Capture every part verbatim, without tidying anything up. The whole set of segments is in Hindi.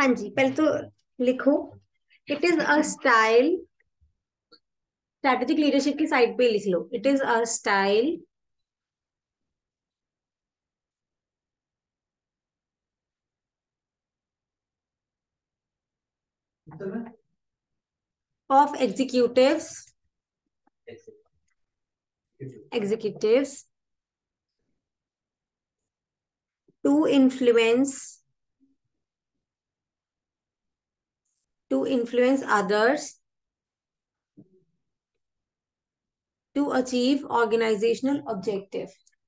हाँ जी, पहले तो लिखो। It is a style. Strategic leadership की साइड पे लिख लो, it is a style of executives executives to influence to influence others to achieve organisational objective.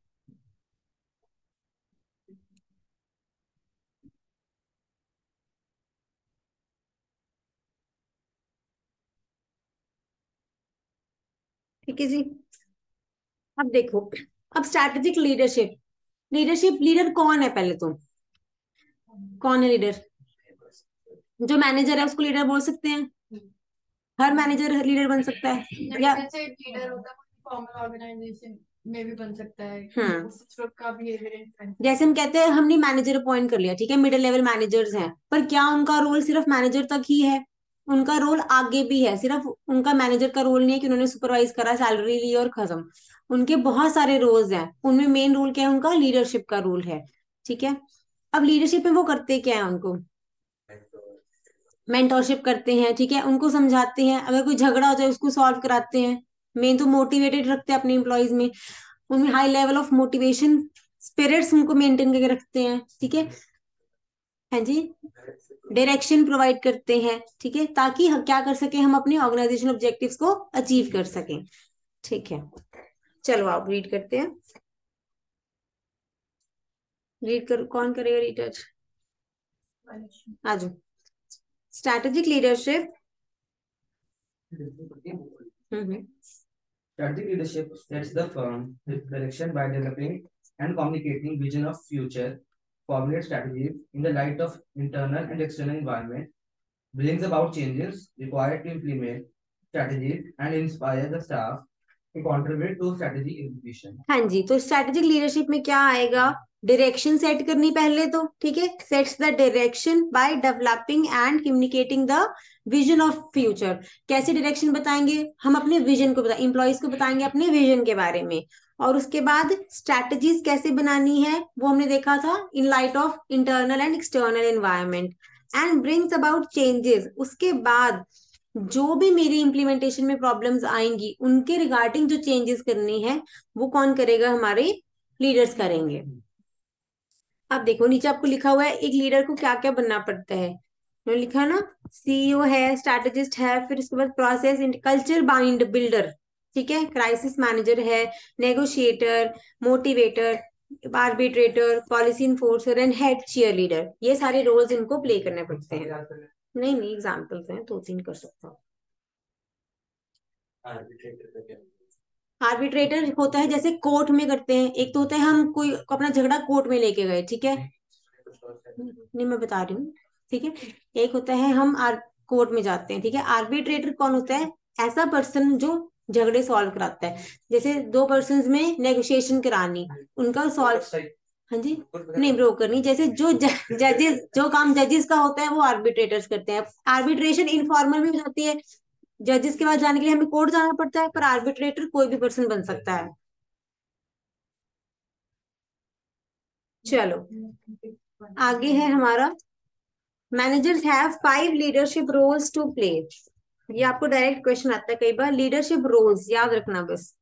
ठीक है जी। अब देखो, अब स्ट्रैटेजिक लीडरशिप। लीडरशिप लीडर कौन है पहले तो? कौन है लीडर? जो मैनेजर है उसको लीडर बोल सकते हैं। हर मैनेजर लीडर बन सकता है या जैसे लीडर होता है फॉर्मल ऑर्गेनाइजेशन में भी बन सकता है। हम्म उस वक्त का बिहेवियर जैसे हम कहते हैं हमने मैनेजर अपॉइंट कर लिया, ठीक है, मिडिल लेवल मैनेजर्स हैं, पर क्या उनका रोल सिर्फ मैनेजर तक ही है? उनका रोल आगे भी है। सिर्फ उनका मैनेजर का रोल नहीं है कि उन्होंने सुपरवाइज करा, सैलरी ली और खत्म। उनके बहुत सारे रोल्स हैं, उनमें मेन रोल क्या है? उनका लीडरशिप का रोल है। ठीक है। अब लीडरशिप में वो करते क्या है? उनको मेंटोरशिप करते हैं, ठीक है, उनको समझाते हैं, अगर कोई झगड़ा हो जाए उसको सॉल्व कराते हैं। मेन तो मोटिवेटेड रखते हैं अपने एम्प्लॉयज में, उनमें high level of motivation spirits उनको मेंटेन करके रखते हैं। ठीक है। हाँ जी। डायरेक्शन प्रोवाइड करते हैं, ठीक है, ताकि हम क्या कर सके, हम अपने ऑर्गेनाइजेशन ऑब्जेक्टिव्स को अचीव कर सकें। ठीक है। चलो आप रीड करते हैं। रीड कर, कौन करेगा रीड आज? आज strategic leadership. Hmm Strategic leadership sets the firm direction by developing and communicating vision of future, formulate strategies in the light of internal and external environment, brings about changes required to implement strategies and inspire the staff to contribute to strategic execution. हाँ जी, तो स्ट्रैटेजिक लीडरशिप में क्या आएगा? डायरेक्शन सेट करनी पहले तो, ठीक है, sets the direction by developing and communicating the vision of future. कैसे डायरेक्शन बताएंगे? हम अपने विजन को बता एम्प्लॉयज को बताएंगे अपने विजन के बारे में। और उसके बाद स्ट्रैटेजीज कैसे बनानी है वो हमने देखा था, in light of internal and external environment, and brings about changes. उसके बाद जो भी मेरी इम्प्लीमेंटेशन में प्रॉब्लम्स आएंगी उनके रिगार्डिंग जो चेंजेस करनी है वो कौन करेगा? हमारे लीडर्स करेंगे। अब देखो नीचे आपको लिखा हुआ है एक लीडर को क्या क्या बनना पड़ता है। मैंने लिखा है ना, सीईओ है, स्ट्रैटेजिस्ट है, फिर उसके बाद प्रोसेस कल्चर बाइंड बिल्डर, ठीक है, क्राइसिस मैनेजर है, negotiator, motivator, arbitrator, policy enforcer and head cheer leader. ये सारे रोल्स इनको प्ले करने पड़ते हैं। नहीं नहीं, एग्जाम्पल्स हैं, दो तीन कर सकता हूँ। आर्बिट्रेटर होता है जैसे कोर्ट में करते हैं, एक तो होता है हम कोई को अपना झगड़ा कोर्ट में लेके गए, ठीक है, नहीं मैं बता रही हूँ, ठीक है। एक होता है हम आर कोर्ट में जाते हैं, ठीक है। आर्बिट्रेटर कौन होता है? ऐसा पर्सन जो झगड़े सॉल्व कराता है। जैसे दो पर्सन में नेगोशिएशन करानी, उनका सॉल्व। हाँ जी, नहीं ब्रोकर नहीं, जैसे जो जजेस, जो काम जजेस का होता है वो आर्बिट्रेटर्स करते हैं। आर्बिट्रेशन इनफॉर्मल भी हो जाती है, जजेस के पास जाने के लिए हमें कोर्ट जाना पड़ता है, पर आर्बिट्रेटर कोई भी पर्सन बन सकता है। चलो आगे है हमारा, managers have five leadership roles to play. ये आपको डायरेक्ट क्वेश्चन आता है कई बार, लीडरशिप रोल्स याद रखना बस।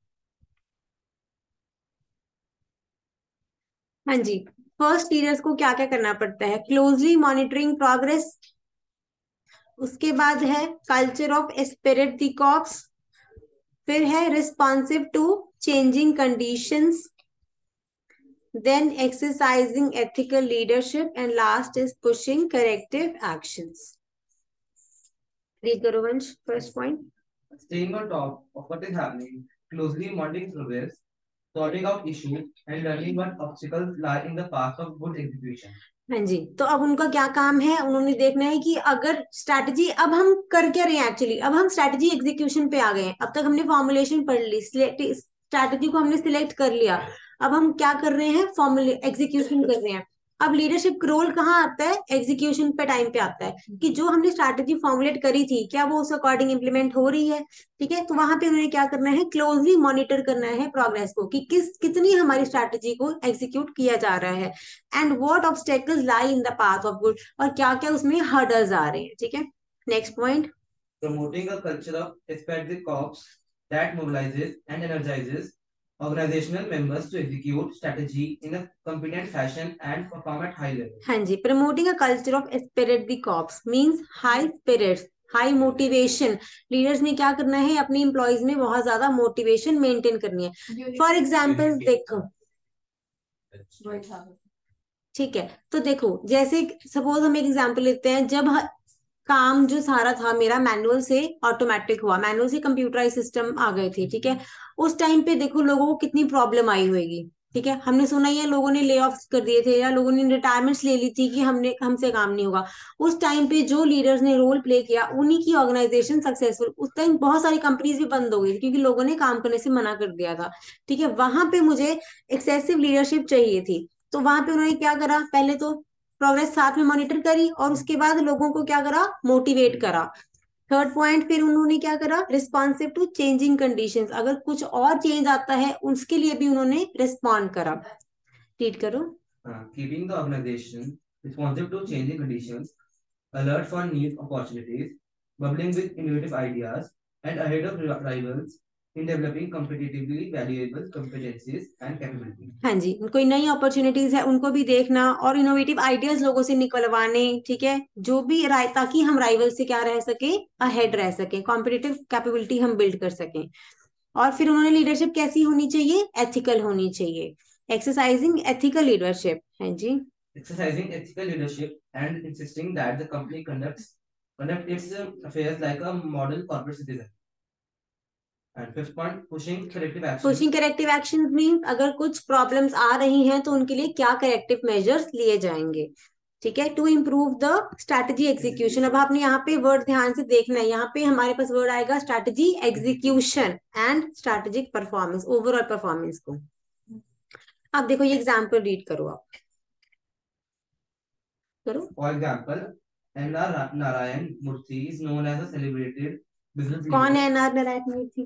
हाँ जी। फर्स्ट, लीडर्स को क्या क्या करना पड़ता है? Closely monitoring progress. उसके बाद है culture of spirit the corps. फिर है responsive to changing conditions, then exercising ethical leadership, and last is pushing corrective actions. Read करो वंश, first point. Staying on top of what is happening, closely monitoring progress, sorting out issues, and learning what obstacles lie in the path of good execution. हाँ जी, तो अब उनका क्या काम है? उन्होंने देखना है कि अगर स्ट्रैटेजी, अब हम कर क्या रहे हैं एक्चुअली, अब हम स्ट्रैटेजी एग्जीक्यूशन पे आ गए हैं। अब तक हमने फॉर्मुलेशन पढ़ ली, स्ट्रैटेजी को हमने सिलेक्ट कर लिया, अब हम क्या कर रहे हैं? फॉर्मुले एग्जीक्यूशन कर रहे हैं। अब लीडरशिप रोल कहाँ आता है, एग्जीक्यूशन पे टाइम पे आता है कि जो हमने स्ट्रैटेजी फॉर्मुलेट करी थी क्या वो उस अकॉर्डिंग इंप्लीमेंट हो रही है। ठीक है, तो वहां पे उन्हें क्या करना है, क्लोजली मॉनिटर करना है प्रोग्रेस को कि किस कितनी हमारी स्ट्रैटेजी को एग्जीक्यूट किया जा रहा है, and what obstacles lie in the path of good, और क्या क्या उसमें हर्डल्स आ रहे हैं। ठीक है, next point, promoting a culture of strategic corps that mobilizes and energizes organizational members to execute strategy in a competent fashion and perform at high level. हाँ जी, promoting a culture of spirit the corps means high spirits, high motivation. Leaders ने क्या करना है, अपने एम्प्लॉयज में बहुत ज्यादा मोटिवेशन मेंटेन करनी है। फॉर एग्जाम्पल देखो, ठीक है, तो देखो जैसे सपोज हम एक एग्जांपल लेते हैं, जब ह- काम जो सारा था मेरा मैनुअल से ऑटोमेटिक हुआ, मैनुअल से कंप्यूटराइज सिस्टम आ गए थे। ठीक है, उस टाइम पे देखो लोगों को कितनी प्रॉब्लम आई होगी। ठीक है, हमने सुना ही है लोगों ने ले ऑफ कर दिए थे या लोगों ने रिटायरमेंट्स ले ली थी कि हमने हमसे काम नहीं होगा। उस टाइम पे जो लीडर्स ने रोल प्ले किया उन्हीं की ऑर्गेनाइजेशन सक्सेसफुल, उस टाइम बहुत सारी कंपनीज भी बंद हो गई थी क्योंकि लोगों ने काम करने से मना कर दिया था। ठीक है, वहां पे मुझे एक्सेसिव लीडरशिप चाहिए थी, तो वहां पे उन्होंने क्या करा, पहले तो प्रोग्रेस साथ में मॉनिटर करी और उसके बाद लोगों को क्या करा, मोटिवेट करा। थर्ड पॉइंट, फिर उन्होंने क्या करा, रिस्पॉन्सिव टू चेंजिंग कंडीशंस, अगर कुछ और चेंज आता है उसके लिए भी उन्होंने रिस्पॉन्ड करा। रीड करो। Uh, keeping the organization responsive to changing conditions, alert for new opportunities, bubbling with innovative ideas, and ahead of ri- rivals in developing competitively valuable competencies and capabilities. हाँ जी, कोई नई अपॉर्चुनिटीज है उनको भी देखना और इनोवेटिव आइडियाज लोगों से निकलवाने। ठीक है, जो भी राय, ताकि हम राइवल से क्या रह सके, अहेड रह सके, कॉम्पिटिटिव कैपेबिलिटी हम बिल्ड कर सकें। और फिर उन्होंने लीडरशिप कैसी होनी चाहिए, एथिकल होनी चाहिए, एक्सरसाइजिंग एथिकल लीडरशिप। है जी, Exercising ethical leadership and insisting that the company conducts conduct its uh, affairs like a model corporate citizen. And fifth point, pushing corrective action. Pushing corrective action mean अगर कुछ प्रॉब्लम्स आ रही हैं तो उनके लिए क्या करेक्टिव मेजर्स लिए जाएंगे। ठीक है, to improve the strategy execution. अब आपने यहाँ पे वर्ड ध्यान से देखना है, यहाँ पे हमारे पास वर्ड आएगा strategy execution and strategic performance, overall performance को। अब देखो ये एग्जाम्पल रीड करो, आप करो। For example, N R Narayan Murthy is known as a celebrated business leader. कौन है N R Narayana Murthy?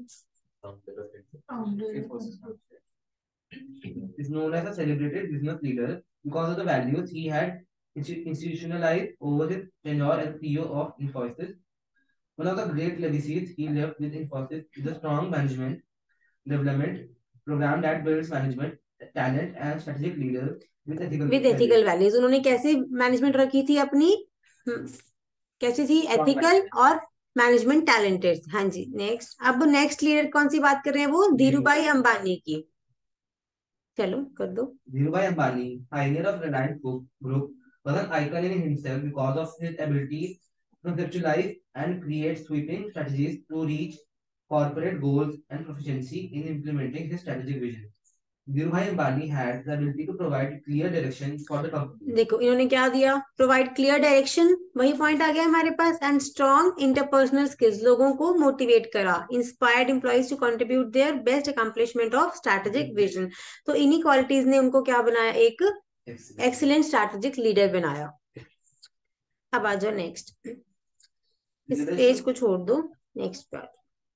Is known as a celebrated business leader because of the values he had insti- institutionalized over his tenure as C E O of Infosys. One of the great legacies he left with Infosys is a strong management development program that builds management talent and strategic leaders with ethical with ethical values. उन्होंने कैसे मैनेजमेंट रखी थी अपनी, हम्म, कैसी थी, एथिकल और मैनेजमेंट टैलेंटेड। हाँ जी, नेक्स्ट। अब नेक्स्ट लीडर कौन सी बात कर रहे हैं, वो धीरूभाई अंबानी की। चलो कर दो। Dhirubhai Ambani, pioneer of Reliance Group, was an icon in himself because of his ability to conceptualize and create sweeping strategies to reach corporate goals and proficiency in implementing his strategic vision. Dhirubhai Ambani had the ability to provide clear direction for the company. देखो इन्होंने क्या दिया, प्रोवाइड क्लियर डायरेक्शन, वही पॉइंट आ गया हमारे पास, एंड स्ट्रॉन्ग इंटरपर्सनल स्किल्स, लोगों को मोटिवेट करा, inspired employees to contribute their best accomplishment of strategic vision. तो इन्हीं क्वालिटीज ने उनको क्या बनाया, एक एक्सीलेंट स्ट्रैटेजिक लीडर बनाया। अब आ जाओ नेक्स्ट, इस पेज को छोड़ दो, नेक्स्ट पर।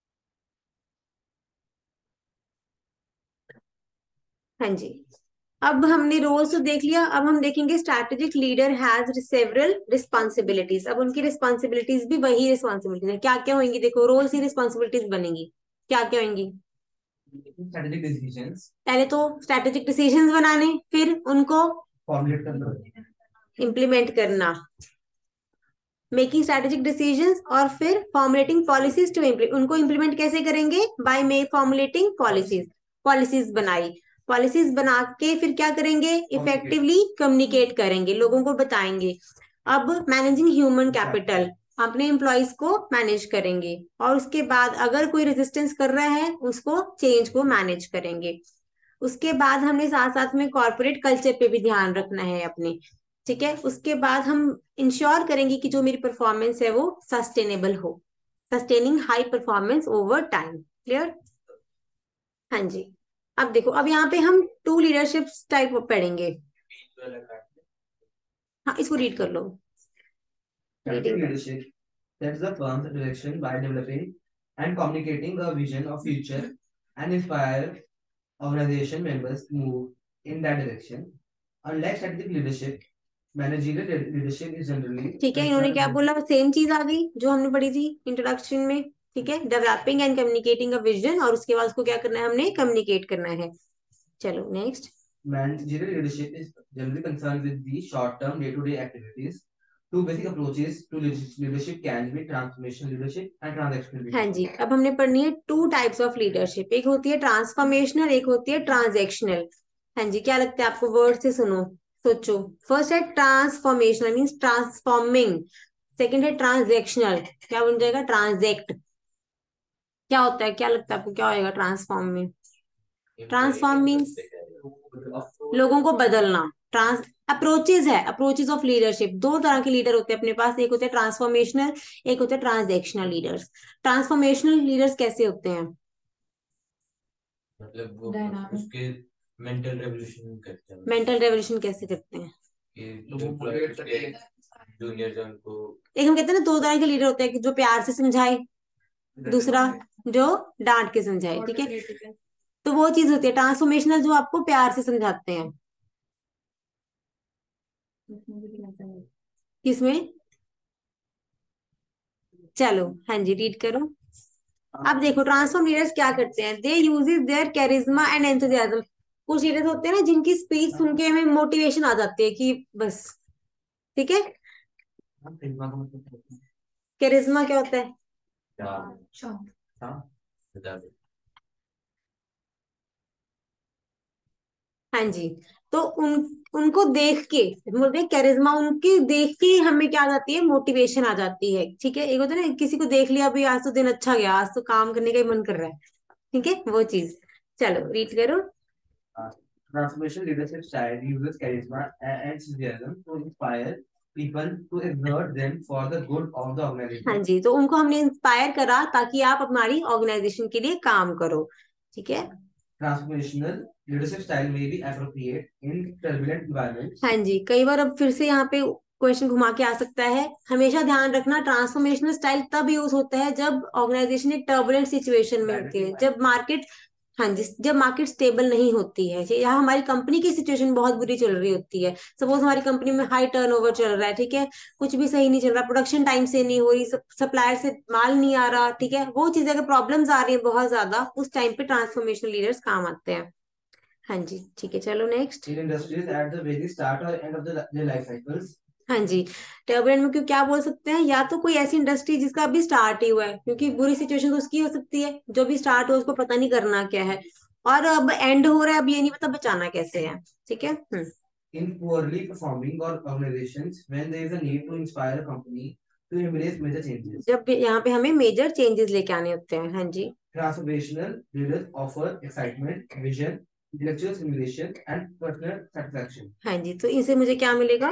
हाँ जी, अब हमने रोल्स तो देख लिया, अब हम देखेंगे strategic leader has several responsibilities. अब उनकी रिस्पॉन्सिबिलिटीज भी वही रिस्पॉन्सिबिलिटीज है, क्या क्या होंगी, देखो रोल्स ही रिस्पॉन्सिबिलिटीज बनेंगी, क्या क्या होंगी। Strategic decisions. पहले तो स्ट्रैटेजिक डिसीजंस बनाने, फिर उनको Formulate करना. इम्प्लीमेंट करना, मेकिंग स्ट्रैटेजिक डिसीजंस, और फिर फॉर्मुलेटिंग पॉलिसीज टू इम्प्लीमेंट। उनको इम्प्लीमेंट कैसे करेंगे, by may formulating policies, policies बनाई, पॉलिसीज बना के फिर क्या करेंगे, इफेक्टिवली कम्युनिकेट करेंगे, लोगों को बताएंगे। अब मैनेजिंग ह्यूमन कैपिटल, अपने एम्प्लॉयज को मैनेज करेंगे, और उसके बाद अगर कोई रेजिस्टेंस कर रहा है उसको चेंज को मैनेज करेंगे। उसके बाद हमने साथ साथ में कॉर्पोरेट कल्चर पे भी ध्यान रखना है अपने। ठीक है, उसके बाद हम इंश्योर करेंगे कि जो मेरी परफॉर्मेंस है वो सस्टेनेबल हो, sustaining high performance over time. Clear? हाँ जी, अब देखो, अब यहाँ पे हम टू लीडरशिप टाइप पढ़ेंगे। हाँ, इसको रीड कर लो। Strategic reading leadership sets the firm's direction by developing and communicating a vision of future and inspire organization members to move in that direction. Unlike strategic leadership, managerial le- leadership is generally ठीक है, इन्होंने क्या concerned with बोला, सेम चीज आ गई जो हमने पढ़ी थी इंट्रोडक्शन में। ठीक है, developing and communicating a vision, और उसके बाद उसको क्या करना है, हमने कम्युनिकेट करना है। चलो next. managerial leadership is generally concerned with the short-term day-to-day activities. Two basic approaches to leadership leadership can be transformational leadership and transactional हाँ leadership. जी, अब हमने पढ़नी है टू टाइप्स ऑफ लीडरशिप, एक होती है ट्रांसफॉर्मेशनल, एक होती है ट्रांजैक्शनल। हाँ जी, क्या लगता है आपको, वर्ड से सुनो, सोचो। फर्स्ट है ट्रांसफॉर्मेशनल, मीन्स ट्रांसफॉर्मिंग। सेकंड है ट्रांजैक्शनल, क्या बन जाएगा, ट्रांजैक्ट। क्या होता है, क्या लगता है आपको, क्या होएगा ट्रांसफॉर्म में? ट्रांसफॉर्म मीन्स लोगों को बदलना। ट्रांस अप्रोचेज है, अप्रोचेज ऑफ लीडरशिप। दो तरह के लीडर होते हैं अपने पास, एक होते हैं ट्रांसफॉर्मेशनल, एक होते हैं ट्रांजैक्शनल लीडर्स। ट्रांसफॉर्मेशनल लीडर्स कैसे होते हैं? मतलब वो Dynamic. उसके मेंटल रेवोल्यूशन करते हैं मेंटल रेवोल्यूशन कैसे करते हैं? कि जो motivate करते हैं जूनियर जन को। एक हम कहते हैं ना, दो तरह के लीडर होते हैं, कि जो प्यार से समझाए, दूसरा जो डांट के समझाए। ठीक है, तो वो चीज होती है ट्रांसफॉर्मेशनल, जो आपको प्यार से समझाते हैं। किसमें? चलो हाँ जी, रीड करो। अब देखो, ट्रांसफॉर्म लीडर्स क्या करते हैं, they uses their charisma and enthusiasm. कुछ लीडर्स होते हैं ना, जिनकी स्पीच सुन के हमें मोटिवेशन आ जाती है कि बस। ठीक है, कैरिज्मा क्या होता है? क्या अच्छा। था बता दो। हाँ जी, तो उन उनको देख के बोलते हैं कैरिज्मा, उनकी देख के ही हमें क्या आ जाती है, मोटिवेशन आ जाती है। ठीक है, एक होता है ना, किसी को देख लिया भाई, आज तो दिन अच्छा गया, आज तो काम करने का ही मन कर रहा है। ठीक है, वो चीज। चलो रीड करो। Uh, transformation leadership style uses charisma and enthusiasm to inspire people to exert them for the good of the हाँ organization. जी, तो उनको हमने इंस्पायर करा ताकि आप हमारी ऑर्गेनाइजेशन के लिए काम करो। ठीक है, Transformational leadership style may be appropriate in turbulent environments. हाँ जी, कई बार अब फिर से यहाँ पे क्वेश्चन घुमा के आ सकता है। हमेशा ध्यान रखना, ट्रांसफॉर्मेशनल स्टाइल तब यूज होता है जब ऑर्गेनाइजेशन एक टर्बुलेंट सिचुएशन में होती है, जब मार्केट, हाँ जी, जब मार्केट स्टेबल नहीं होती है, या हमारी कंपनी की सिचुएशन बहुत बुरी चल रही होती है। सपोज हमारी कंपनी में हाई टर्नओवर चल रहा है, ठीक है, कुछ भी सही नहीं चल रहा, प्रोडक्शन टाइम से नहीं हो रही, सप्लायर से माल नहीं आ रहा। ठीक है, वो चीजें अगर प्रॉब्लम्स आ रही है बहुत ज्यादा, उस टाइम पे ट्रांसफॉर्मेशनल लीडर्स काम आते हैं। हाँ जी, ठीक है, चलो next. In industries at the very start or end of the, their life cycles. हाँ जी, टर्बुलेंट में क्यों क्या बोल सकते हैं, या तो कोई ऐसी इंडस्ट्री जिसका अभी स्टार्ट ही हुआ है, क्योंकि बुरी सिचुएशन तो उसकी हो सकती है, जो भी स्टार्ट हो उसको पता नहीं करना क्या है, और अब एंड हो रहा है, अब ये नहीं पता बचाना कैसे है। ठीक है, हम्म In poorly performing or organizations when there is a need to inspire a company to embrace major changes. जब भी यहाँ पे हमें मेजर चेंजेस लेके आने होते हैं। हाँ जी, Transformational leaders offer excitement, vision, intellectual stimulation, and personal satisfaction. हाँ जी, तो इनसे मुझे क्या मिलेगा,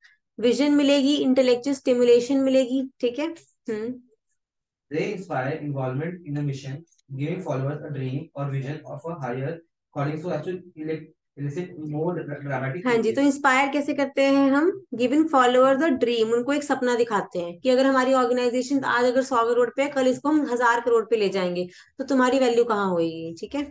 विजन मिलेगी, इंटेलेक्चुअल स्टिमुलेशन मिलेगी। ठीक है, हम्म They inspire involvement in a mission, giving followers a dream or vision of a higher calling so as to elect, elicit more dra- dramatic हाँ जी, तो changes. इंस्पायर कैसे करते हैं हम, गिविंग फॉलोअर्स द ड्रीम, उनको एक सपना दिखाते हैं कि अगर हमारी ऑर्गेनाइजेशन आज अगर सौ करोड़ पे है, कल इसको हम हजार करोड़ पे ले जाएंगे, तो तुम्हारी वैल्यू कहाँ होगी। ठीक है,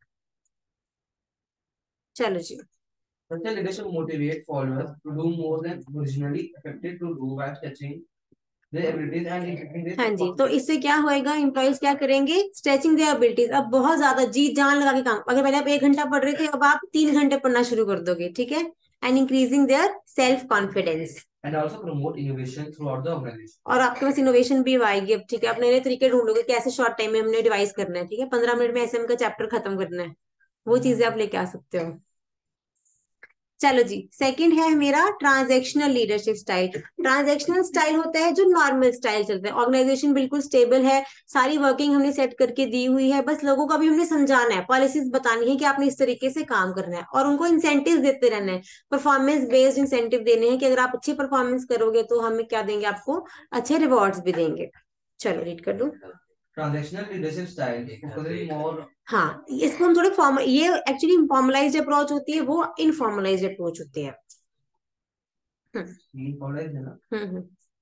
चलो जी। Such a leadership motivate followers to do more than originally expected to do by stretching their abilities and increasing their हाँ जी, तो confidence. इससे क्या होएगा, एम्प्लॉयज क्या करेंगे, स्ट्रेचिंग देयर एबिलिटीज, अब बहुत ज्यादा जी जान लगा के काम, अगर पहले आप एक घंटा पढ़ रहे थे, अब आप तीन घंटे पढ़ना शुरू कर दोगे। ठीक है, and increasing their self confidence, And also promote innovation throughout the organization. और आपके पास इनोवेशन भी आएगी अब। ठीक है, आप नए नए तरीके ढूंढोगे कैसे शॉर्ट टाइम में हमने डिवाइस करना है। ठीक है, पंद्रह मिनट में एसएम का चैप्टर खत्म करना है, वो चीजें आप लेके आ सकते हो। चलो जी, सेकंड है मेरा transactional leadership style. Transactional style होता है जो नॉर्मल स्टाइल चलता है, ऑर्गेनाइजेशन बिल्कुल स्टेबल है, सारी वर्किंग हमने सेट करके दी हुई है, बस लोगों को भी हमने समझाना है, पॉलिसीज बतानी है कि आपने इस तरीके से काम करना है, और उनको इंसेंटिव देते रहना है, परफॉर्मेंस बेस्ड इंसेंटिव देने हैं, कि अगर आप अच्छी परफॉर्मेंस करोगे तो हमें क्या देंगे, आपको अच्छे रिवॉर्ड्स भी देंगे। चलो रीड कर दो। Transactional leadership style focuses more. हाँ, इसको हम थोड़े फॉर्मल, ये एक्चुअली फॉर्मलाइज्ड अप्रोच होती है, वो इनफॉर्मलाइज्ड अप्रोच होती है। तीन पॉलराइज है ना। हम्म हम्म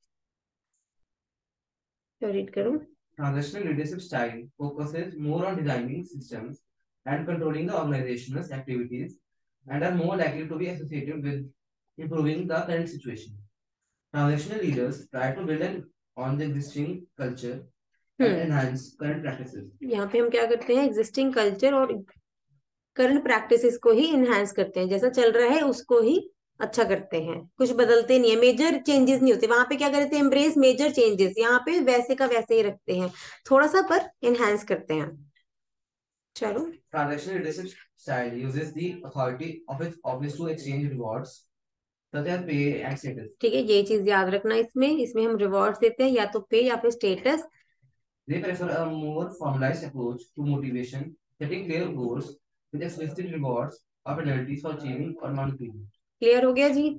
तो रीड करो। Transitional leadership style focuses more on designing systems and controlling the organization's activities and are more likely to be associated with improving the current situation. Transitional leaders try to build an, on the existing culture and hmm enhance current practices. यहाँ पे हम क्या करते हैं, एग्जिस्टिंग कल्चर और करंट प्रैक्टिसेस को ही इनहेंस करते हैं, जैसा चल रहा है उसको ही अच्छा करते हैं, कुछ बदलते नहीं है, मेजर चेंजेस नहीं होते। वहां पे क्या करते हैं, एम्ब्रेस मेजर चेंजेस, यहाँ पे वैसे का वैसे ही रखते हैं, थोड़ा सा पर इनहेंस करते हैं। चलो। Transitional leadership style uses the authority of its office to exchange rewards such as pay and status. ठीक है, ये चीज याद रखना, इसमें इसमें हम रिवॉर्ड्स देते हैं, या तो पे या फिर status. They prefer a more formalized approach to motivation, setting clear goals with explicit rewards or penalties for achieving or not achieving. Clear हो गया जी?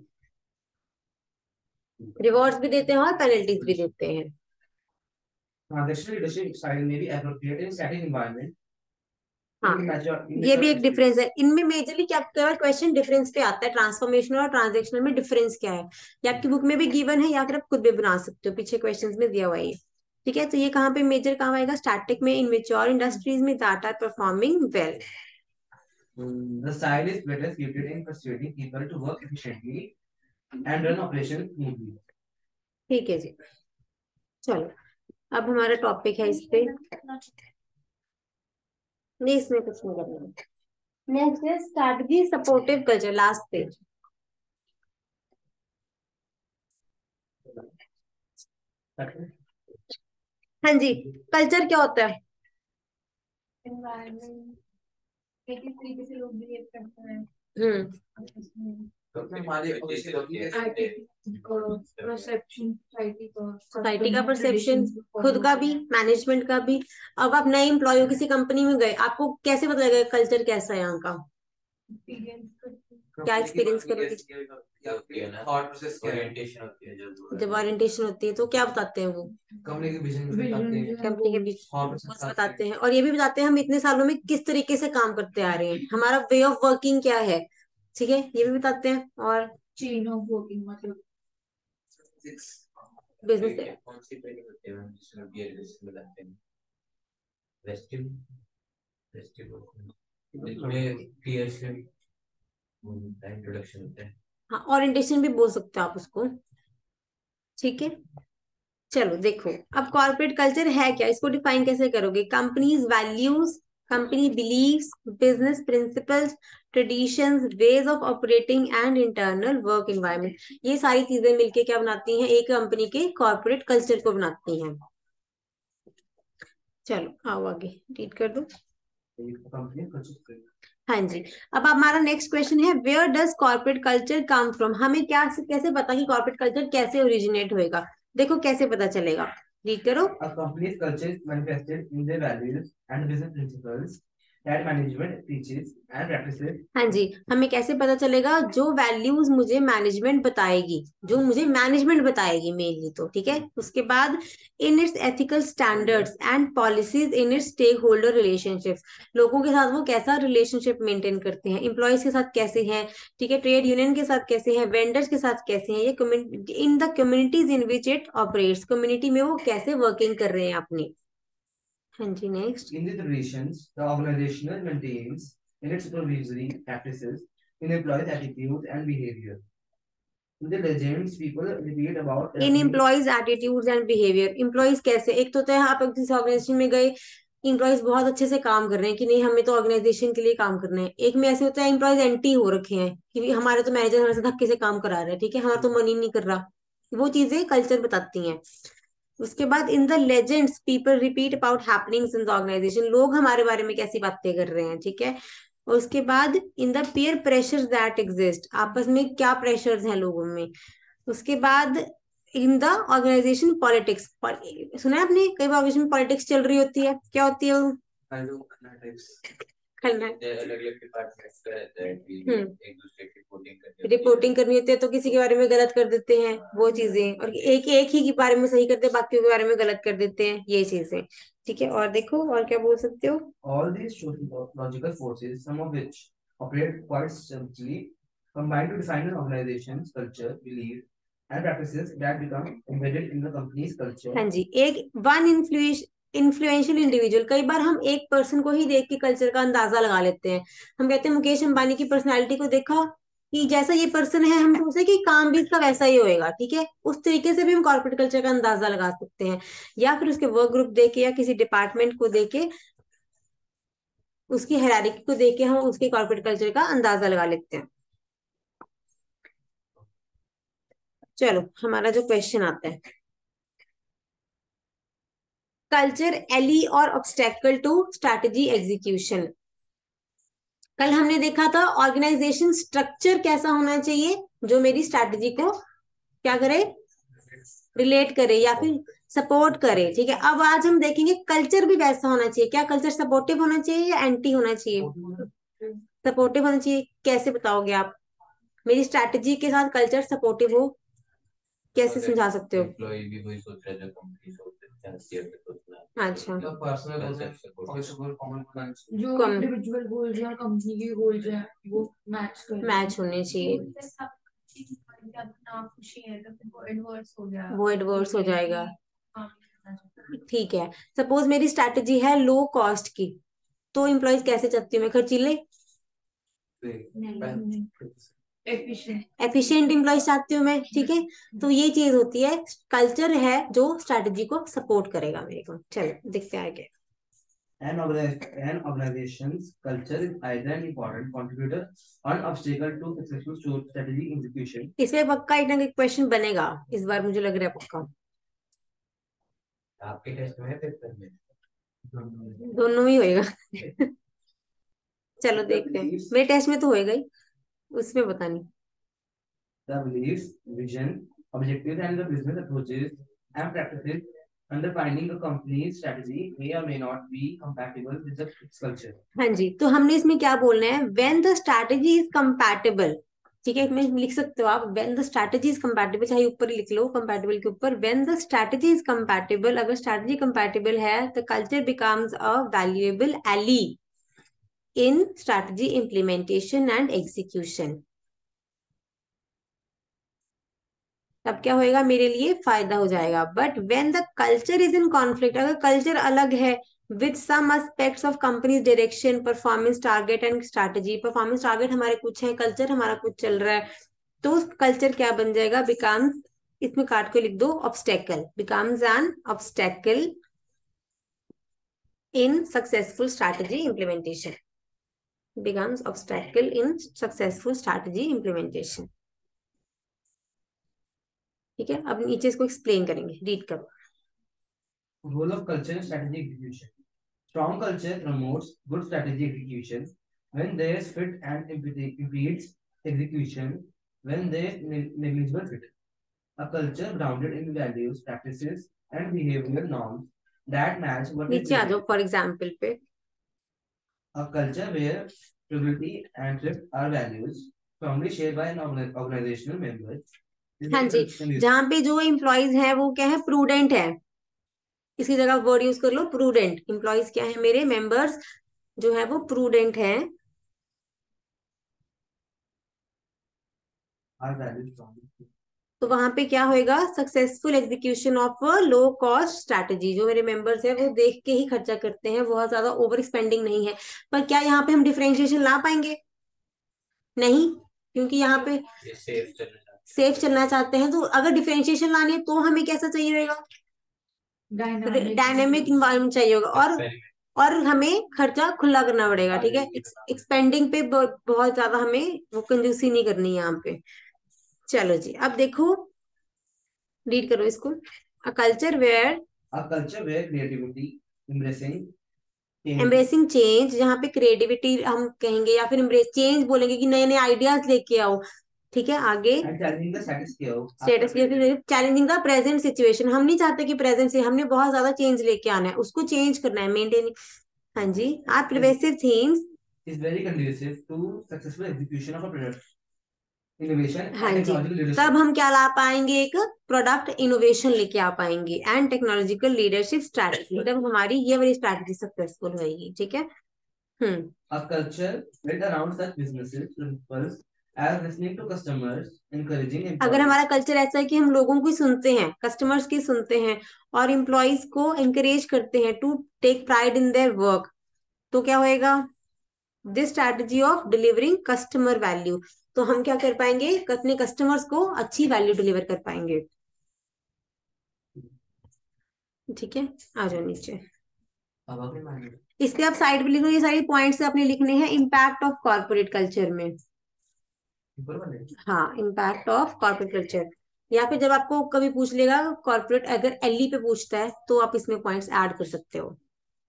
रिवॉर्ड्स भी देते हैं और पेनल्टीज भी देते हैं। Transitional leadership style may be appropriate in static environment. हाँ, in mature- in ये भी mature एक डिफरेंस है इनमें। मेजरली क्या क्वेश्चन डिफरेंस पे आता है, ट्रांसफॉर्मेशनल और ट्रांजेक्शनल में डिफरेंस क्या है, ये आपकी बुक में भी गिवन है या फिर आप खुद भी बना सकते हो, पीछे क्वेश्चंस में दिया हुआ है ये। ठीक है, तो ये कहाँ पे मेजर कहाँ आएगा, स्टैटिक में, इन मेच्योर इंडस्ट्रीज में that are performing well. The style is better suited in persuading people to work efficiently and run operations smoothly. ठीक है जी, चलो अब हमारा टॉपिक है इस पे, नहीं इसमें कुछ नहीं करना। नेक्स्ट है strategy supportive culture, last page. हाँ जी, कल्चर क्या होता है? एनवायरमेंट किस तरीके से लोग बिहेव करते हैं, हम्म हमारे परसेप्शन सोसाइटी का सोसाइटी का परसेप्शन, खुद का भी, मैनेजमेंट का भी। अब आप नए एम्प्लॉय हो, किसी कंपनी में गए, आपको कैसे पता लगेगा कल्चर कैसा है यहाँ का? क्या एक्सपीरियंस करोगे? ओरिएंटेशन होती है जब जब ओरिएंटेशन होती है तो क्या बताते हैं वो? कंपनी के विजन बताते हैं, कंपनी के बीच हाँ, बस बताते हैं, और ये भी बताते हैं हम इतने सालों में किस तरीके से काम करते आ रहे हैं, हमारा वे ऑफ वर्किंग क्या है। ठीक है, ये भी बताते हैं। और चेन ऑफ वर्किंग मतलब बिजनेस कौन सी ट्रेनिंग होती है जिसमें बियर बिजनेस बताते हैं, रेस्टिव रेस्टिव इसमें क्लियर से इंट्रोडक्शन होता है। हाँ, ओरिएंटेशन भी बोल सकते हो आप उसको। ठीक है, चलो देखो, अब कॉर्पोरेट कल्चर है क्या, इसको डिफाइन कैसे करोगे? Companies values, company believes, business principles, traditions, ways of operating and internal work environment, ये सारी चीजें मिलके क्या बनाती हैं, एक कंपनी के कॉर्पोरेट कल्चर को बनाती हैं। चलो आओ आगे रीड कर दो। Company culture. हाँ जी, अब हमारा नेक्स्ट क्वेश्चन है, where does corporate culture come from? हमें क्या कैसे पता कि कॉर्पोरेट कल्चर कैसे ओरिजिनेट होएगा? देखो कैसे पता चलेगा, रीड करो। A company's culture is manifested in their values and business principles that management teaches and practices. हाँ जी, हमें कैसे पता चलेगा? जो वैल्यूज मुझे मैनेजमेंट बताएगी, जो मुझे मैनेजमेंट बताएगी मेनली, तो ठीक है। उसके बाद in its ethical standards and policies in its stakeholder relationships, लोगों के साथ वो कैसा रिलेशनशिप मेंटेन करते हैं, एम्प्लॉयज के साथ कैसे हैं, ठीक है, ट्रेड यूनियन के साथ कैसे हैं, वेंडर्स के साथ कैसे हैं, ये in the communities in which it operates, community में वो कैसे वर्किंग कर रहे हैं अपनी। हाँ जी, next. In these relations, the organization maintains in its supervisory practices in employees' attitudes and behavior. In the legends, people repeat about in employees attitudes and behaviour, employees कैसे, एक तो होता है आप किसी ऑर्गेनाइजेशन में गए, एम्प्लॉयज बहुत अच्छे से काम कर रहे हैं कि नहीं हमें तो ऑर्गेनाइजेशन के लिए काम करना है, एक में ऐसे होता है एम्प्लॉयज एंटी हो रखे हैं कि हमारे तो मैनेजर हमारे से धक्के से काम करा रहा है, ठीक है, हमारा तो मन ही नहीं कर रहा, वो चीजें कल्चर बताती हैं। उसके बाद in the legends people repeat about happenings in the organisation, लोग हमारे बारे में कैसी बातें कर रहे हैं, ठीक है। और उसके बाद in the peer pressures that exist, आपस में क्या प्रेशर्स हैं लोगों में। उसके बाद इन द ऑर्गेनाइजेशन पॉलिटिक्स, सुना है आपने कई बार ऑर्गेनाइजेशन में पॉलिटिक्स चल रही होती है, क्या होती है वो? रिपोर्टिंग करनी होती है तो किसी के बारे में गलत कर देते हैं वो चीजें, और एक एक ही के बारे में सही करते हैं, बाकियों के बारे में गलत कर देते हैं, ये चीजें। ठीक है, और देखो और क्या बोल सकते हो। all these sociological forces, some of which operate quite subtly, combine to define an organization's culture, beliefs, and practices that become embedded in the company's culture. हाँ जी, एक वन इन्फ्लुएंस इन्फ्लुएंशियल इंडिविजुअल, कई बार हम एक पर्सन को ही देख के कल्चर का अंदाजा लगा लेते हैं। हम कहते हैं मुकेश अंबानी की पर्सनालिटी को देखा कि जैसा ये पर्सन है, हम सोचे कि काम भी इसका वैसा ही होएगा, ठीक है। उस तरीके से भी हम कॉर्पोरेट कल्चर का अंदाजा लगा सकते हैं, या फिर उसके वर्क ग्रुप देख के या किसी डिपार्टमेंट को देख के, उसकी हायरार्की को देख के हम उसके कॉर्पोरेट कल्चर का अंदाजा लगा लेते हैं। चलो हमारा जो क्वेश्चन आता है, कल्चर एली और ऑब्स्टेकल टू स्ट्रैटेजी एग्जीक्यूशन। कल हमने देखा था ऑर्गेनाइजेशन स्ट्रक्चर कैसा होना चाहिए जो मेरी स्ट्रैटेजी को क्या करे, रिलेट करे या फिर सपोर्ट करे, ठीक है। अब आज हम देखेंगे कल्चर भी वैसा होना चाहिए। क्या कल्चर सपोर्टिव होना चाहिए या एंटी होना चाहिए? सपोर्टिव होना चाहिए। कैसे बताओगे आप? मेरी स्ट्रैटेजी के साथ कल्चर सपोर्टिव हो, कैसे समझा सकते हो? एम्प्लॉय भी वही सोच रहा है जो कंपनी सोच रही है, शेयर पे सोचना है। अच्छा, जो कम इंडिविजुअल गोल्स या कंपनी के गोल्स हैं वो मैच कर मैच होने चाहिए, वो एडवर्स हो जाएगा, ठीक है। सपोज मेरी स्ट्रैटेजी है लो कॉस्ट की, तो एम्प्लॉयज कैसे चाहती हूँ मैं? खर्चीले एफिशिएंट एम्प्लॉयज चाहती हूँ मैं, ठीक है। तो ये चीज होती है, कल्चर है जो स्ट्रैटेजी को सपोर्ट करेगा मेरे को। चलो देखते हैं आगे। An organi- an organization's culture is either an important contributor or an obstacle to successful sto- strategy execution. इसमें पक्का एक ना एक क्वेश्चन बनेगा इस बार, मुझे लग रहा है पक्का। आपके टेस्ट में है, पेपर में? दोनों ही होएगा। चलो देखते हैं, मेरे टेस्ट में तो होएगा ही, उसमें पता नहीं। The beliefs, vision, objectives, and the business approaches and practices underpinning a company's strategy may or may not be compatible with the, its culture. हाँ जी, तो हमने इसमें क्या बोलना है? When the strategy is compatible, ठीक है। इसमें लिख सकते हो आप when the strategy is compatible, चाहे ऊपर ही लिख लो compatible के ऊपर। When the strategy is compatible, अगर strategy compatible है, the culture becomes a valuable ally in strategy implementation and execution. तब क्या होएगा? मेरे लिए फायदा हो जाएगा। But when the culture is in conflict, अगर कल्चर अलग है with some aspects of companies direction, performance target and strategy, performance target हमारे कुछ है, कल्चर हमारा कुछ चल रहा है, तो कल्चर क्या बन जाएगा? बिकम्स, इसमें काट के लिख दो obstacle, becomes an obstacle in successful strategy implementation, becomes obstacle in successful strategy implementation, ठीक है। अब नीचे इसको एक्सप्लेन करेंगे, रीड करो। Role of culture in strategy execution. Strong culture promotes good strategy execution when there is fit and impede- impedes execution when there is ne- negligible fit. A culture grounded in values, practices, and behavioral norms that match what is नीचे आ जाओ फॉर एग्जाम्पल पे। a culture where stability and thrift are values strongly shared by an organ- organizational member. is हाँ very जी, conducive. जहाँ पे जो एम्प्लॉयज हैं वो क्या है? प्रूडेंट है। इसकी जगह वर्ड यूज कर लो प्रूडेंट। एम्प्लॉयज क्या है? मेरे मेंबर्स जो है वो प्रूडेंट है, Are values strongly. तो वहां पे क्या होएगा? Successful execution of low cost strategy. जो मेरे मेंबर्स है वो देख के ही खर्चा करते हैं, बहुत ज्यादा ओवर स्पेंडिंग नहीं है। पर क्या यहाँ पे हम डिफरेंशिएशन ला पाएंगे? नहीं, क्योंकि यहाँ पे ये सेफ चलना चाहते हैं। सेफ चलना चाहते हैं, तो अगर डिफरेंशिएशन लानी है तो हमें कैसा चाहिए रहेगा? डायनेमिक इन्वायरमेंट चाहिए होगा, और Experiment. और हमें खर्चा खुला करना पड़ेगा, ठीक है। एक्सपेंडिंग पे ब- बहुत ज्यादा हमें वो कंजूसी नहीं करनी है यहाँ पे। चलो जी, अब देखो, रीड करो इसको। A culture where A culture where creativity, embracing change, embracing change, जहाँ पे क्रिएटिविटी हम कहेंगे या फिर एम्ब्रेस चेंज बोलेंगे कि नए नए आइडियाज लेके आओ, ठीक है। आगे and challenging the status quo. Status, challenging the present situation, हम नहीं चाहते कि प्रेजेंट से हमने बहुत ज्यादा चेंज लेके आना है, उसको चेंज करना है, मेंटेन। हाँ जी, are pervasive things is very conducive to successful execution of a product, innovation हाँ and जी, technological leadership. तब हम क्या ला पाएंगे? एक प्रोडक्ट इनोवेशन लेके आ पाएंगे एंड टेक्नोलॉजिकल लीडरशिप स्ट्रैटेजी, तब हमारी ये वाली स्ट्रैटेजी सक्सेसफुल होगी, ठीक है। Hmm A culture built around such businesses principles as listening to customers, encouraging अगर employees. हमारा कल्चर ऐसा है कि हम लोगों को सुनते हैं, कस्टमर्स की सुनते हैं और एम्प्लॉयज को एंकरेज करते हैं to take pride in their work, तो क्या होएगा? This strategy of delivering customer value, तो हम क्या कर पाएंगे? अपने कस्टमर्स को अच्छी वैल्यू डिलीवर कर पाएंगे। ठीक है, आ जाओ नीचे। अब आपने मान लिया। इसके आप साइड पे लिखो, ये सारे पॉइंट्स अपने लिखने हैं इम्पैक्ट ऑफ कॉर्पोरेट कल्चर में। ऊपर वाले। हाँ, इम्पैक्ट ऑफ कॉर्पोरेट कल्चर, या फिर जब आपको कभी पूछ लेगा कॉर्पोरेट, अगर एलई पे पूछता है तो आप इसमें पॉइंट्स ऐड कर सकते हो।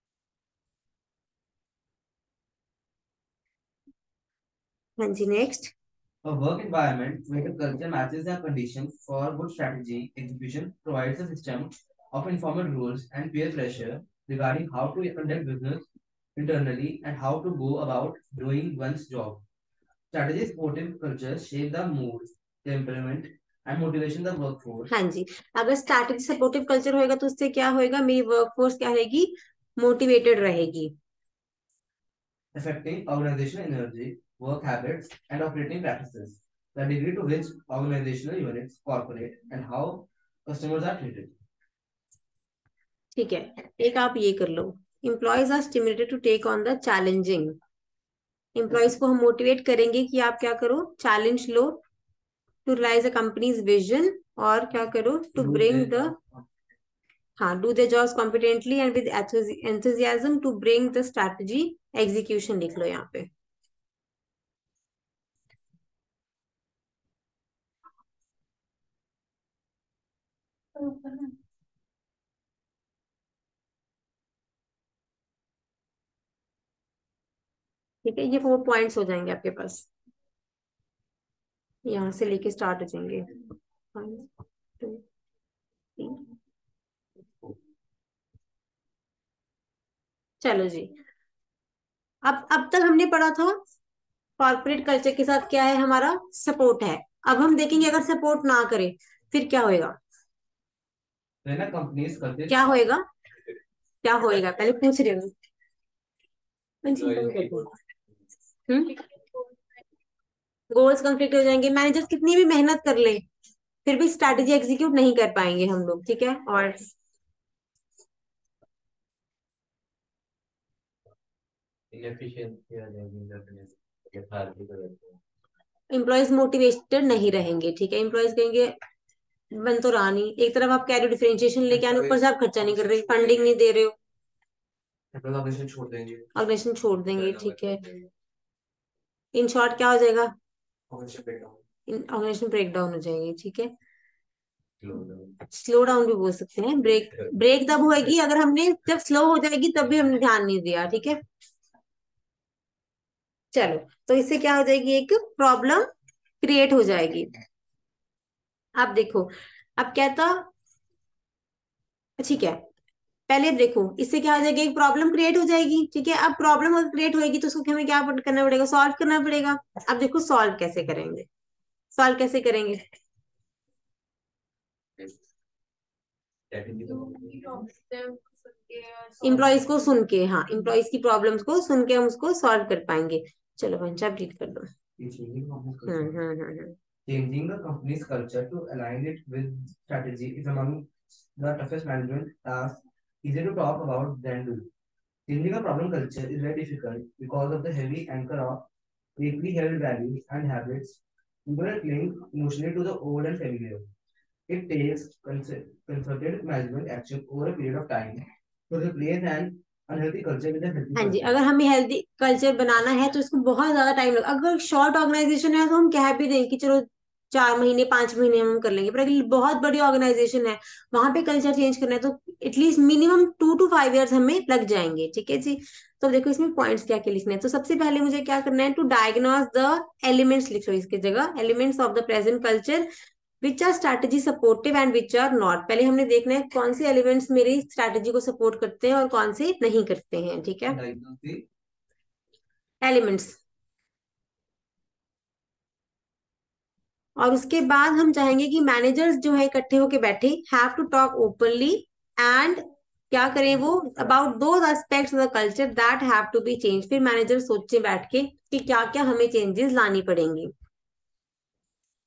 हाँ जी, next. A work environment where the culture matches the conditions for good strategy execution provides a system of informal rules and peer pressure regarding how to conduct business internally and how to go about doing one's job. Strategy supportive culture shape the mood, temperament, and motivation of the workforce. हाँ जी, अगर स्ट्रैटेजी सपोर्टिव कल्चर होएगा तो उससे क्या होएगा? मेरी वर्कफोर्स क्या रहेगी? मोटिवेटेड रहेगी। Affecting organizational energy, work habits, and operating practices. The degree to which organizational units cooperate and how customers are treated. ठीक है, एक आप ये कर लो, employees are stimulated to take on the challenging. Employees को हम मोटिवेट करेंगे कि आप क्या करो? चैलेंज लो, to realise a company's vision, और क्या करो? टू ब्रिंग द, हाँ, do the jobs competently and with enthusiasm to bring the strategy execution, लिख लो यहाँ पे। ठीक है, ये फोर पॉइंट्स हो जाएंगे आपके पास, यहाँ से लेके स्टार्ट हो जाएंगे। One, two, three. चलो जी, अब अब तक हमने पढ़ा था कॉर्पोरेट कल्चर के साथ क्या है हमारा? सपोर्ट है। अब हम देखेंगे अगर सपोर्ट ना करे फिर क्या होएगा? When a company is culture, क्या होएगा? क्या होएगा पहले पूछ रहे हो। हम्म, गोल्स कॉन्फ्लिक्ट हो जाएंगे, मैनेजर्स कितनी भी मेहनत कर ले फिर भी स्ट्रैटेजी एग्जीक्यूट नहीं कर पाएंगे हम लोग। ठीक है, और inefficiency आ जाएगी definitely, lethargy हो जाती है। एम्प्लॉयज मोटिवेटेड नहीं रहेंगे। ठीक है, एम्प्लॉयज कहेंगे बन तो रहा नहीं, एक तरफ आप कह रहे हो डिफरेंशिएशन लेके आने, ऊपर से आप खर्चा नहीं कर रहे, फंडिंग नहीं दे रहे हो, ऑर्गेनाइजेशन छोड़ देंगे। ऑर्गेनाइजेशन छोड़ देंगे। ठीक है, इन शॉर्ट क्या हो जाएगा? ऑर्गेनाइजेशन ब्रेक डाउन हो जाएगी। ठीक है, स्लो डाउन भी बोल सकते हैं। ब्रेक ब्रेक तब होएगी अगर हमने, जब स्लो हो जाएगी तब भी हमने ध्यान नहीं दिया। ठीक है, चलो, तो इससे क्या हो जाएगी? एक प्रॉब्लम क्रिएट हो जाएगी। अब देखो, अब क्या था? ठीक है, पहले देखो, इससे क्या हो जाएगी? एक प्रॉब्लम क्रिएट हो जाएगी। ठीक है, अब प्रॉब्लम अगर क्रिएट होएगी तो उसको हमें क्या करना पड़ेगा? सॉल्व करना पड़ेगा। अब देखो सॉल्व कैसे करेंगे, सॉल्व कैसे करेंगे? इम्प्लॉयज को सुन के, हाँ, इम्प्लॉयज की प्रॉब्लम्स को सुन के हम उसको सॉल्व कर पाएंगे। चलो पंजाब रीड कर दो। हम्म हम्म हम्म Changing the company's culture to align it with strategy is among the toughest management tasks. Easier to talk about than do. Changing a problem culture is very difficult because of the heavy anchor of deeply held values and habits. People are clinging emotionally to the old and familiar. It takes concer- concerted management action over a period of time to replace an unhealthy culture with a healthy हाँ जी, culture. अगर हमें हेल्दी कल्चर बनाना है तो इसको बहुत ज्यादा टाइम लगा। अगर शॉर्ट ऑर्गेनाइजेशन है तो हम कह भी दें कि चलो चार महीने पांच महीने हम कर लेंगे, पर अगर बहुत बड़ी ऑर्गेनाइजेशन है वहां पे कल्चर चेंज करना है तो at least minimum two to five years हमें लग जाएंगे। ठीक है जी, तो देखो इसमें पॉइंट्स क्या क्या लिखने हैं। तो सबसे पहले मुझे क्या करना है? टू डायग्नोज द एलिमेंट्स, लिखो इसकी जगह elements of the present culture which are strategy supportive and which are not. पहले हमने देखना है कौन से एलिमेंट्स मेरी स्ट्रैटेजी को सपोर्ट करते हैं और कौन से नहीं करते हैं। ठीक है, एलिमेंट्स, और उसके बाद हम चाहेंगे कि मैनेजर्स जो है इकट्ठे होके बैठे, have to talk openly and क्या करें वो? About those aspects of the culture that have to be change. फिर मैनेजर सोचे बैठ के कि क्या क्या हमें चेंजेस लानी पड़ेंगी।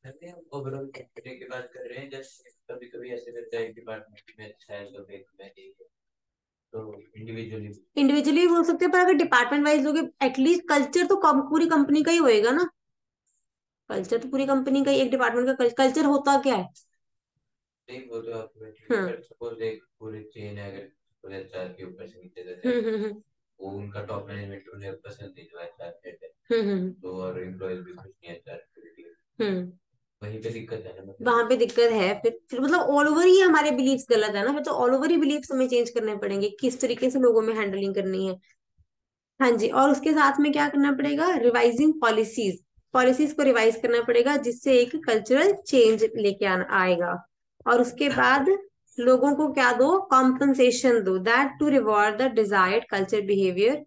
नहीं, हम ओवरऑल कंपनी की बात कर रहे हैं। जस्ट कभी कभी ऐसे रहता है डिपार्टमेंट में अच्छा है तो फिर मैं नहीं है, तो इंडिविजुअली। इंडिविजुअली बोल सकते हैं, पर अगर डिपार्टमेंट वाइज लोगे एटलीस्ट कल्चर तो कम, पूरी कंपनी का ही होएगा ना। कल्चर तो पूरी कंपनी का ही, एक डिपार्टमेंट का कल्चर होता क्या है? नहीं, वो तो आपको मैं ठीक है, हम्म पर सपोज एक पूरी चेन है, अगर पूरे एचआर के ऊपर से नीचे तक है, हम्म हम्म हम्म वो उनका टॉप मैनेजमेंट उन्हें पसंद नहीं, जो एचआर हेड है, हम्म हम्म तो और एम्प्लॉयज भी खुश नहीं एचआर। हम्म। वहीं पे दिक्कत है ना, मतलब। वहां पे दिक्कत है, फिर फिर मतलब ऑल ओवर ही हमारे बिलीव्स गलत है ना, फिर तो ऑल ओवर ही बिलीव्स हमें चेंज करने पड़ेंगे, किस तरीके से लोगों में हैंडलिंग करनी है। हाँ जी, और उसके साथ में क्या करना पड़ेगा, रिवाइजिंग पॉलिसीज, पॉलिसीज को रिवाइज करना पड़ेगा, जिससे एक कल्चरल चेंज लेके आना आएगा। और उसके बाद लोगों को क्या दो, कॉम्पनसेशन दो, that to reward the desired culture behaviour.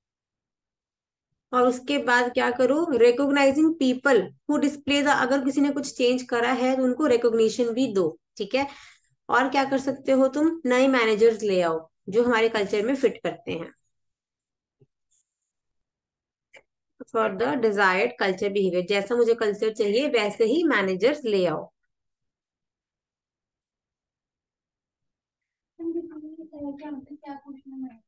और उसके बाद क्या करो, recognising people who display the, अगर किसी ने कुछ चेंज करा है तो उनको रिकॉग्निशन भी दो, ठीक है। और क्या कर सकते हो तुम, नए मैनेजर्स ले आओ जो हमारे कल्चर में फिट करते हैं, for the desired culture behaviour, जैसा मुझे कल्चर चाहिए वैसे ही मैनेजर्स ले आओ। क्या क्या क्वेश्चन है?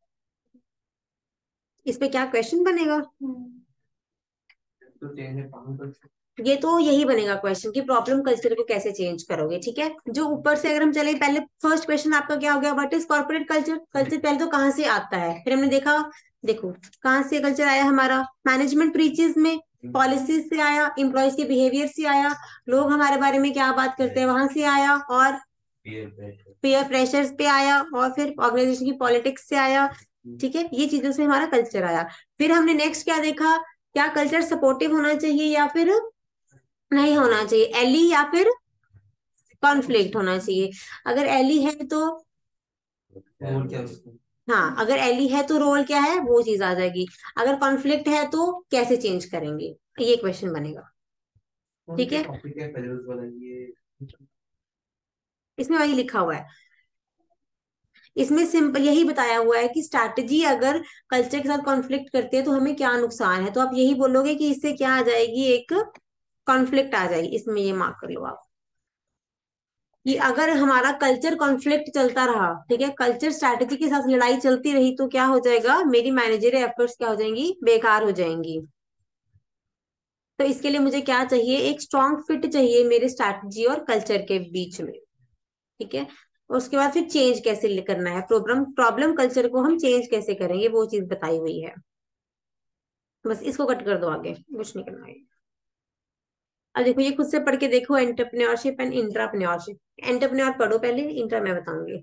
इस पे क्या क्वेश्चन बनेगा? हम्म। तो चेंज है काम कर। ये तो यही बनेगा क्वेश्चन कि प्रॉब्लम कल्चर को कैसे चेंज करोगे, ठीक है। जो ऊपर से अगर हम चले, पहले फर्स्ट क्वेश्चन आपका क्या हो गया, what is corporate culture. Culture पहले तो कहाँ से आता है, फिर हमने देखा, देखो कहाँ से कल्चर आया हमारा, मैनेजमेंट प्रीचेज में, पॉलिसीज से आया, एम्प्लॉयज के बिहेवियर से आया, लोग हमारे बारे में क्या बात करते हैं वहां से आया, और पीयर प्रेशर। पीयर प्रेशर्स पे आया, और फिर ऑर्गेनाइजेशन की पॉलिटिक्स से आया, ठीक है। ये चीजों से हमारा कल्चर आया। फिर हमने नेक्स्ट क्या देखा, क्या कल्चर सपोर्टिव होना चाहिए या फिर नहीं होना चाहिए, एली या फिर कॉन्फ्लिक्ट होना चाहिए। अगर एली है तो, रोल क्या है उसका? हाँ अगर एली है तो रोल क्या है वो चीज आ जाएगी, अगर कॉन्फ्लिक्ट है तो कैसे चेंज करेंगे, ये क्वेश्चन बनेगा, कौन ठीक सी है। टॉपिक है पहले उस वाला ये? इसमें वही लिखा हुआ है, इसमें सिंपल यही बताया हुआ है कि स्ट्रैटेजी अगर कल्चर के साथ कॉन्फ्लिक्ट करती है तो हमें क्या नुकसान है, तो आप यही बोलोगे कि इससे क्या आ जाएगी, एक कॉन्फ्लिक्ट आ जाएगी, इसमें ये मार्क कर लो आप, कि अगर हमारा कल्चर कॉन्फ्लिक्ट चलता रहा, ठीक है, कल्चर स्ट्रैटेजी के साथ लड़ाई चलती रही तो क्या हो जाएगा, मेरी मैनेजरियल एफर्ट्स क्या हो जाएंगी, बेकार हो जाएंगी। तो इसके लिए मुझे क्या चाहिए, एक स्ट्रॉन्ग फिट चाहिए मेरे स्ट्रैटेजी और कल्चर के बीच में, ठीक है। और उसके बाद फिर चेंज कैसे ले- करना है, प्रॉब्लम प्रॉब्लम कल्चर को हम चेंज कैसे करेंगे वो चीज बताई हुई है। बस इसको कट कर दो, आगे कुछ नहीं करना है। अब देखो ये खुद से पढ़ के देखो, एंटरप्रेन्योरशिप एंड इंट्राप्रेन्योरशिप। एंटरप्रेन्योर पढ़ो पहले, इंट्रा मैं बताऊंगी।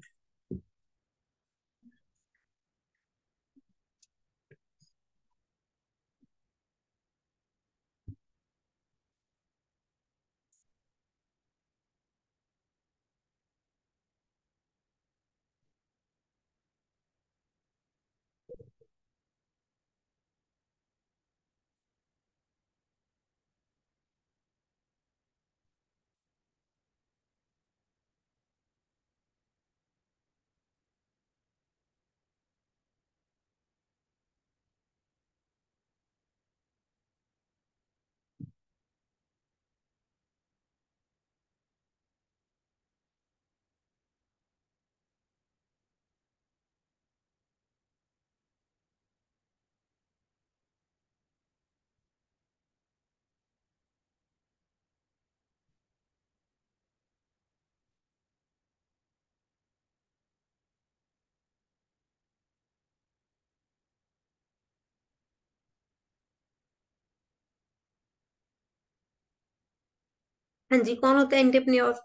हाँ जी, कौन होता है एंटरप्रेन्योर?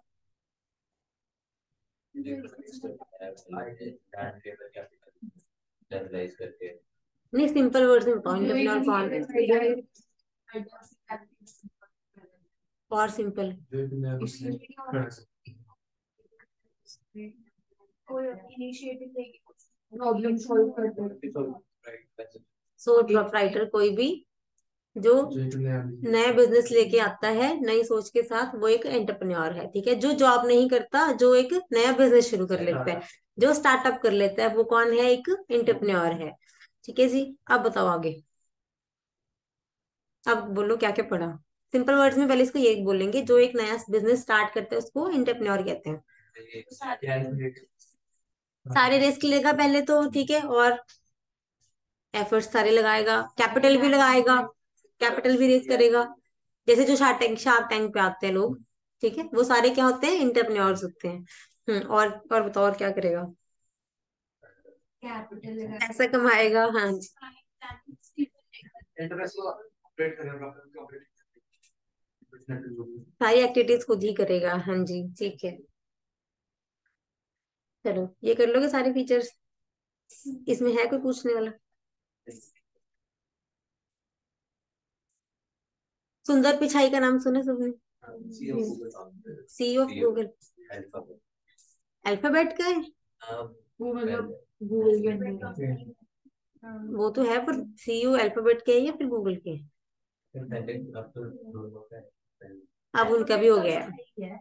जनरलाइज करके। नहीं, सिंपल वर्ड्स में बताओ, एंटरप्रेन्योर कौन है, और सिंपल। कोई इनिशिएटिव लेके प्रॉब्लम सॉल्व करते हैं। सोल प्रोप्राइटर कोई भी जो नया बिजनेस लेके आता है नई सोच के साथ, वो एक एंटरप्रेन्योर है, ठीक है। जो जॉब नहीं करता, जो एक नया बिजनेस शुरू कर लेता है, जो स्टार्टअप कर लेता है, वो कौन है, एक एंटरप्रेन्योर है, ठीक है जी। अब बताओ आगे, अब बोलो क्या क्या पढ़ा। सिंपल वर्ड्स में पहले इसको ये बोलेंगे, जो एक नया बिजनेस स्टार्ट करते हैं उसको एंटरप्रेन्योर कहते हैं। सारे रिस्क लेगा पहले तो, ठीक है, और एफर्ट्स सारे लगाएगा, कैपिटल भी लगाएगा, कैपिटल भी रेज करेगा, जैसे जो शार्क टैंक शार्क टैंक पे आते हैं लोग, ठीक है, वो सारे क्या होते हैं, इंटरप्रेन्योर्स होते हैं। हम्म और और बताओ और क्या करेगा? कैपिटल पैसा कमाएगा, हाँ जी, सारी एक्टिविटीज खुद ही करेगा, हाँ जी, ठीक है। चलो ये कर लोगे सारे फीचर्स, इसमें है कोई पूछने वाला? सुंदर पिचाई का नाम सुना सबने? सी ऑफ गूगल, अल्फाबेट का है वो, मतलब गूगल के अंदर। वो तो है, पर सीईओ अल्फाबेट के है या फिर गूगल के है? अब उनका भी हो गया है।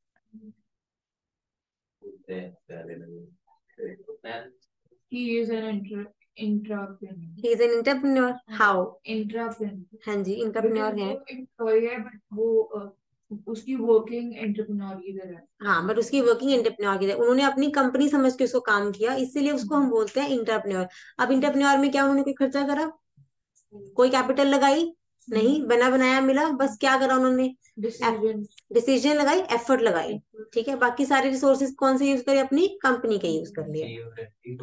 He is an intra intrapreneur. He is an entrepreneur, how? Intrapreneur. हाँ जी, एंटरप्रेन्योर है। वो employee है, but वो अ, उसकी वर्किंग एंटरप्रेन्योर की तरह है। हाँ, बट उसकी वर्किंग एंटरप्रेन्योर की है, उन्होंने अपनी कंपनी समझ के उसको काम किया, इसीलिए उसको हम बोलते हैं इंटरप्रेन्योर। अब इंटरप्रेन्योर में क्या, उन्होंने कोई खर्चा करा, कोई कैपिटल लगाई नहीं, बना बनाया मिला, बस क्या करा उन्होंने, डिसीजन डिसीजन लगाई, एफर्ट लगाई, ठीक है, बाकी सारे रिसोर्सेज कौन से यूज करे, अपनी कंपनी के यूज कर लिए।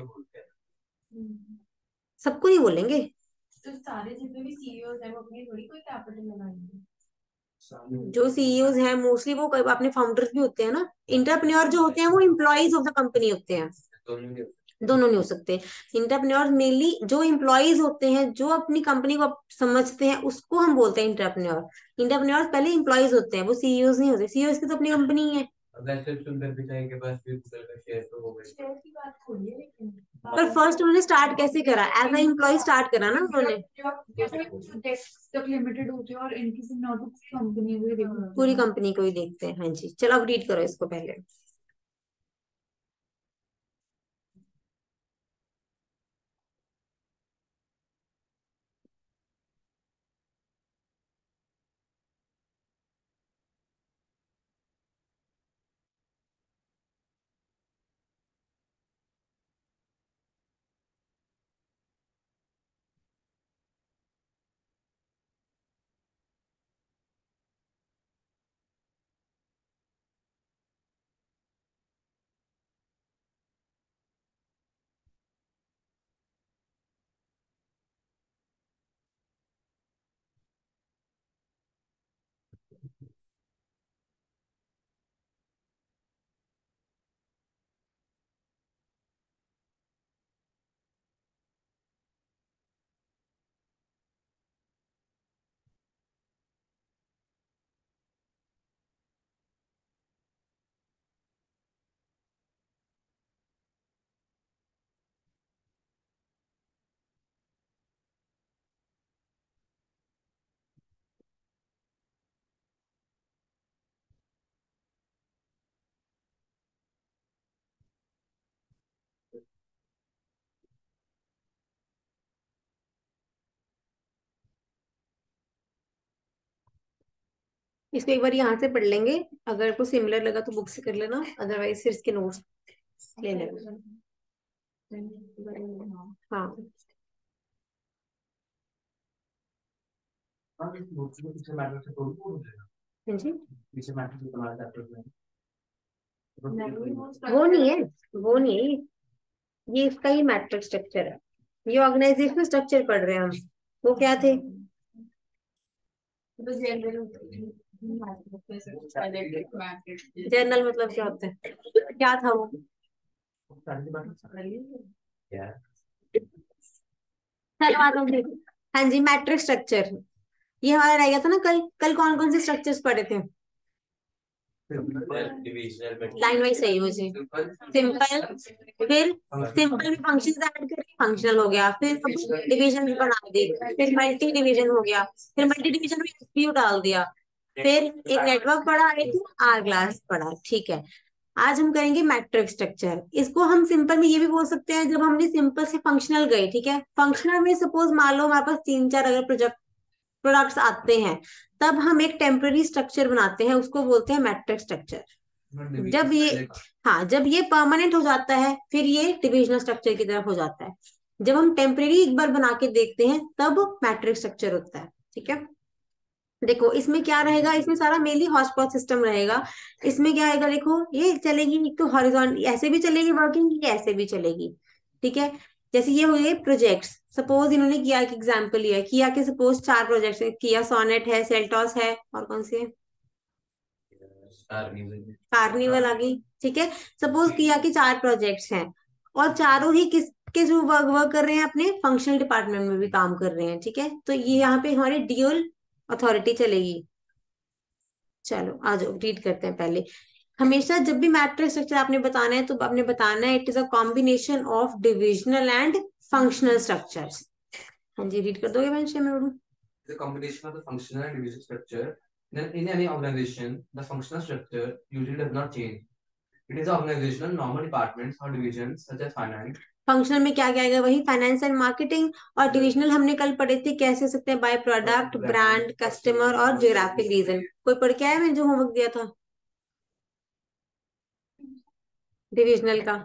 सबको नहीं बोलेंगे, तो सारे जितने भी सीईओ हैं वो अपनी थोड़ी कोई कैपिटल लगाएंगे। जो सीईओज हैं मोस्टली वो कई- अपने फाउंडर्स भी होते हैं ना। इंटरप्रेन्योर जो होते हैं वो एम्प्लॉयज ऑफ द कंपनी होते हैं, दोनों नहीं हो सकते। इंटरप्रेन्योर मेनली जो एम्प्लॉयज होते हैं, जो अपनी कंपनी को समझते हैं, उसको हम बोलते हैं इंटरप्रेन्योर। इंटरप्रेन्योर पहले एम्प्लॉयज होते हैं, वो सीईओज नहीं होते, सीईओज की तो अपनी कंपनी है। वैसे सुंदर पिचाई के पास भी गूगल का शेयर तो हो गई। शेयर की बात थोड़ी है, लेकिन पर फर्स्ट उन्होंने स्टार्ट कैसे करा, एज ए एम्प्लॉय स्टार्ट करा ना उन्होंने। तक लिमिटेड होते हैं और इनकी फिर ना तो कंपनी भी देखो, पूरी कंपनी को ही देखते हैं, हाँ जी। चलो अब रीड करो इसको पहले। इसको एक बार यहाँ से पढ़ लेंगे, अगर कुछ सिमिलर लगा तो बुक से कर लेना, अदरवाइज फिर इसके नोट्स ले लेना। हाँ पीछे मैटर से थोड़ी बोल रहे हो, हाँ जी, पीछे मैटर से तुम्हारा चैप्टर में वो नहीं है, वो नहीं है, ये इसका ही मैट्रिक्स स्ट्रक्चर है, ये ऑर्गेनाइजेशनल स्ट्रक्चर पढ़ रहे हैं हम। वो क्या थे? जर्नल मतलब क्या होता है, क्या था वो? क्या चलो बात हम देखो। हाँ जी, मैट्रिक्स स्ट्रक्चर, ये हमारा रह गया था ना कल। कल कौन कौन से स्ट्रक्चर्स पढ़े थे? डिविजनल लाइन वाइज सही मुझे। सिंपल, फिर सिंपल में फंक्शन ऐड करके फंक्शनल हो गया, फिर डिवीजन भी बना दी, फिर मल्टी डिवीजन हो गया, फिर मल्टी डिवीजन में एसपीयू डाल दिया, फिर एक नेटवर्क पढ़ा, एक आर क्लास पढ़ा, ठीक है। आज हम करेंगे मैट्रिक्स स्ट्रक्चर। इसको हम सिंपल में ये भी बोल सकते हैं, जब हमने सिंपल से फंक्शनल गए, ठीक है, फंक्शनल में सपोज मान लो हमारे पास तीन चार अगर प्रोजेक्ट प्रोडक्ट्स आते हैं, तब हम एक टेम्पररी स्ट्रक्चर बनाते हैं, उसको बोलते हैं मैट्रिक्स स्ट्रक्चर। जब ये हाँ जब ये परमानेंट हो जाता है फिर ये डिविजनल स्ट्रक्चर की तरफ हो जाता है। जब हम टेम्पररी एक बार बना के देखते हैं तब मैट्रिक्स स्ट्रक्चर होता है। ठीक है, देखो इसमें क्या रहेगा, इसमें सारा मेनली हॉटस्पॉट सिस्टम रहेगा। इसमें क्या आएगा, देखो ये चलेगी एक तो हॉरिजॉन्टल, ऐसे भी चलेगी वर्किंग, ये ऐसे भी चलेगी। ठीक है, जैसे ये हो गए प्रोजेक्ट्स, सपोज इन्होंने किया एक एग्जांपल लिया है, किया के सपोज चार प्रोजेक्ट्स है, किया सोनेट है, सेल्टॉस है, और कौन से है, कार्निवल आ गई। ठीक है, सपोज किया कि चार प्रोजेक्ट्स हैं और चारों ही किस के थ्रू वर्क वर्क कर रहे हैं, अपने फंक्शनल डिपार्टमेंट में भी काम कर रहे हैं। ठीक है, तो ये यहाँ पे हमारे ड्यूअल अथॉरिटी चलेगी। चलो आ जाओ रीड करते हैं पहले। हमेशा जब भी मैट्रिक्स स्ट्रक्चर आपने बताना है तो आपने बताना है it is a combination of divisional and functional structures. हाँ जी, रीड कर दोगे वंश में उड़ू? The combination of the functional and division structure in, in any organization, the functional structure usually does not change. It is organizational normal departments or divisions such as finance. Functional में क्या क्या आएगा, वही फाइनेंस एंड मार्केटिंग। और डिविजनल हमने कल पढ़े थे, कैसे हो सकते हैं, बाय प्रोडक्ट, ब्रांड, कस्टमर और ज्योग्राफिक रीजन। कोई पढ़ के आया मैंने जो होमवर्क दिया था डिविजनल का?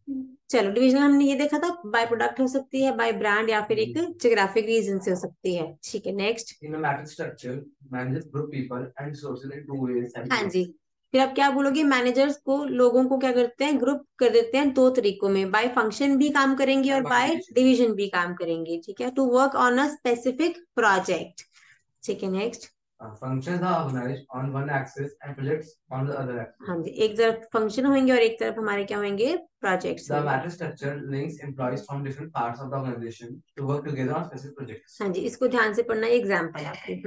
चलो, डिविजनल हमने ये देखा था, बाय प्रोडक्ट हो सकती है, बाय ब्रांड, या फिर एक ज्योग्राफिक रीजन से हो सकती है। ठीक है, next. In a matrix structure, managers group people and resources in two ways. हाँ जी, फिर आप क्या बोलोगे, मैनेजर्स को, लोगों को क्या करते हैं, ग्रुप कर देते हैं दो तरीकों में, बाय फंक्शन भी काम करेंगे और बाय डिवीजन भी काम करेंगे। ठीक है, to work on a specific project. ठीक है, next. Uh, functions are organized on one axis and projects on the other axis. हाँ जी, एक तरफ फंक्शन होंगे और एक तरफ हमारे क्या होंगे, projects. The matrix structure links employees from different parts of the organization to work together on specific projects. हाँ जी, इसको ध्यान से पढ़ना, एग्जाम्पल आपके।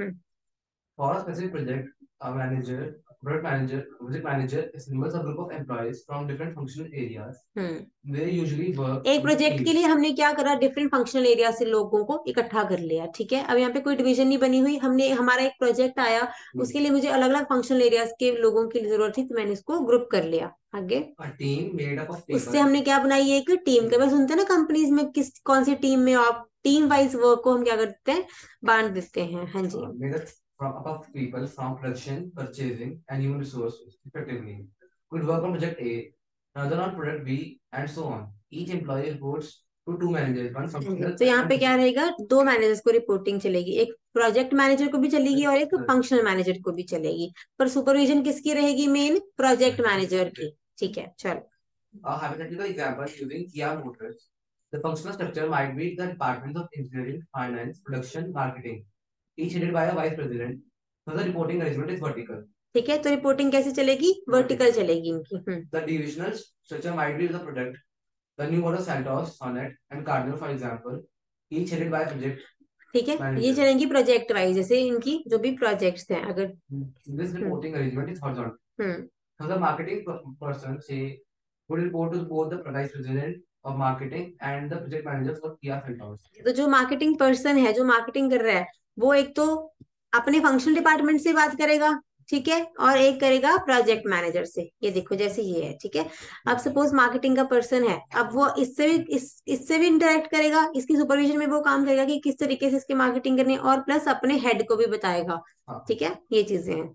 For a specific project, a manager, product manager, project manager assembles a group of employees from different functional areas. Hmm, They usually work एक in प्रोजेक्ट के teams. लिए हमने क्या करा, डिफरेंट फंक्शनल एरिया से लोगों को इकट्ठा कर लिया। ठीक है, अब यहाँ पे कोई डिवीजन नहीं बनी हुई, हमने हमारा एक प्रोजेक्ट आया, उसके लिए मुझे अलग अलग फंक्शनल एरियाज के लोगों की जरूरत थी, तो मैंने इसको ग्रुप कर लिया। आगे A team made up of people. उससे हमने क्या बनाई, एक टीम। कभी सुनते हैं ना कंपनीज में, किस कौन सी टीम में आप, टीम वाइज वर्क को हम क्या करते हैं, बांट देते हैं। हाँ जी, Uh, made up from up of people from production, purchasing, and human resources effectively. Could work on project A, another on product B, and so on. Each employee reports to two managers, one functional. तो यहाँ पे क्या रहेगा, दो मैनेजर्स को रिपोर्टिंग चलेगी, एक प्रोजेक्ट मैनेजर को भी चलेगी और एक फंक्शनल मैनेजर को भी चलेगी, पर सुपरविजन किसकी रहेगी, मेन प्रोजेक्ट मैनेजर की। ठीक है, चलो। A hypothetical example using Kia Motors. The functional structure might be the departments of engineering, finance, production, marketing, each headed by a vice president. So the reporting arrangement is vertical. ठीक है, तो रिपोर्टिंग कैसे चलेगी, वर्टिकल चलेगी इनकी। हम्म, The divisional structure might be the product, the new model Santos, Sonnet, and Cardinal, for example, each headed by a project. ठीक है, manager. ये चलेंगी प्रोजेक्ट वाइज, जैसे इनकी जो भी प्रोजेक्ट्स हैं। अगर This reporting arrangement is horizontal. Hmm So the marketing per- person say would report to both the vice president of marketing and the project manager for Kia Seltos. तो जो मार्केटिंग पर्सन है, जो मार्केटिंग कर रहा है, वो एक तो अपने फंक्शनल डिपार्टमेंट से बात करेगा, ठीक है, और एक करेगा प्रोजेक्ट मैनेजर से। ये देखो जैसे ये है। ठीक है, अब सपोज मार्केटिंग का पर्सन है, अब वो इससे भी इस इससे भी इंटरेक्ट करेगा, इसकी सुपरविजन में वो काम करेगा कि किस तरीके से इसकी मार्केटिंग करनी है, और प्लस अपने हेड को भी बताएगा। ठीक है, ये चीजें हैं।